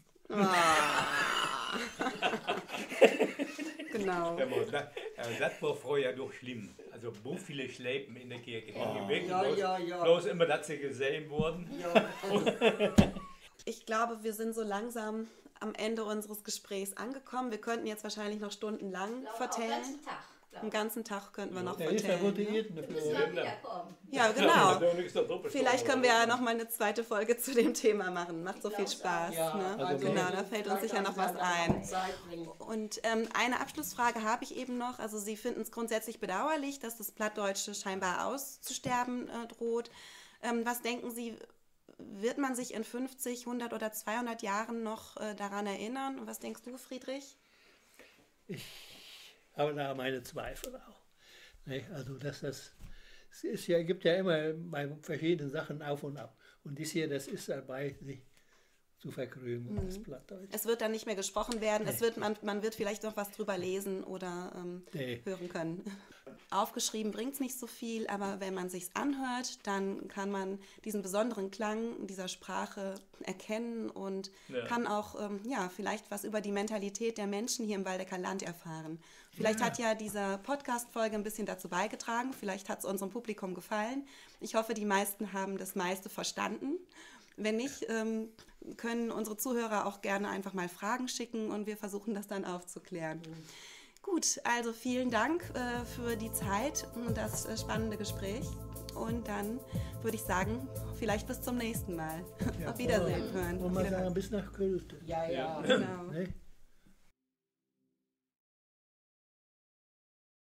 [SPEAKER 1] Genau.
[SPEAKER 2] Ja, aber das, also das war vorher doch schlimm. Also so viele Schläpen in der Kirche.
[SPEAKER 4] Ja,
[SPEAKER 2] Die
[SPEAKER 4] ja,
[SPEAKER 2] bloß,
[SPEAKER 4] ja, ja.
[SPEAKER 2] bloß immer, dass sie gesehen wurden.
[SPEAKER 4] Ja,
[SPEAKER 1] Ich glaube, wir sind so langsam am Ende unseres Gesprächs angekommen. Wir könnten jetzt wahrscheinlich noch stundenlang
[SPEAKER 5] Ich glaube, auch
[SPEAKER 1] vertellen.
[SPEAKER 5] den ganzen Tag.
[SPEAKER 1] Den ganzen Tag könnten wir noch
[SPEAKER 3] Der ist ja
[SPEAKER 1] vertellen. Ne?
[SPEAKER 3] motiviert
[SPEAKER 5] Müssen
[SPEAKER 3] dafür.
[SPEAKER 5] wir wiederkommen.
[SPEAKER 1] Ja, genau.
[SPEAKER 2] Da nichts da doppelt
[SPEAKER 1] Vielleicht
[SPEAKER 2] stehen,
[SPEAKER 1] können wir ja
[SPEAKER 2] oder?
[SPEAKER 1] noch mal eine zweite Folge zu dem Thema machen. Macht so
[SPEAKER 5] Ich
[SPEAKER 1] viel
[SPEAKER 5] glaub's
[SPEAKER 1] Spaß.
[SPEAKER 4] ja,
[SPEAKER 1] Ne?
[SPEAKER 4] also
[SPEAKER 1] Genau,
[SPEAKER 4] wir
[SPEAKER 1] da
[SPEAKER 4] sind
[SPEAKER 1] fällt uns
[SPEAKER 4] vielleicht
[SPEAKER 1] sicher noch
[SPEAKER 4] auch
[SPEAKER 1] was
[SPEAKER 4] sehr
[SPEAKER 1] ein.
[SPEAKER 4] Zeit bringen.
[SPEAKER 1] Und ähm, eine Abschlussfrage habe ich eben noch. Also Sie finden es grundsätzlich bedauerlich, dass das Plattdeutsche scheinbar auszusterben äh, droht. Ähm, was denken Sie, wird man sich in fünfzig, hundert oder zweihundert Jahren noch äh, daran erinnern? Und was denkst du, Friedrich?
[SPEAKER 3] Ich habe da meine Zweifel auch. Ne? Also dass das, es ist ja, gibt ja immer bei verschiedenen Sachen auf und ab. Und dies hier, das ist dabei, sich zu verkrümeln,
[SPEAKER 1] Mhm.
[SPEAKER 3] das Plattdeutsch.
[SPEAKER 1] Es wird dann nicht mehr gesprochen werden. Es wird, man, man wird vielleicht noch was drüber lesen oder ähm,
[SPEAKER 3] Nee.
[SPEAKER 1] hören können. Aufgeschrieben bringt es nicht so viel, aber wenn man sich's anhört, dann kann man diesen besonderen Klang dieser Sprache erkennen und
[SPEAKER 2] Ja.
[SPEAKER 1] kann auch ähm, ja, vielleicht was über die Mentalität der Menschen hier im Waldecker Land erfahren. Vielleicht hat ja diese Podcast-Folge ein bisschen dazu beigetragen, vielleicht hat es unserem Publikum gefallen. Ich hoffe, die meisten haben das meiste verstanden. Wenn nicht, ähm, können unsere Zuhörer auch gerne einfach mal Fragen schicken und wir versuchen das dann aufzuklären. Gut, also vielen Dank äh, für die Zeit und das äh, spannende Gespräch. Und dann würde ich sagen, vielleicht bis zum nächsten Mal. Auf Wiedersehen hören.
[SPEAKER 3] Und
[SPEAKER 1] Auf
[SPEAKER 3] mal
[SPEAKER 1] Wiederhören.
[SPEAKER 3] sagen, bis nach Költe.
[SPEAKER 4] Ja, ja.
[SPEAKER 1] Genau.
[SPEAKER 3] Ne?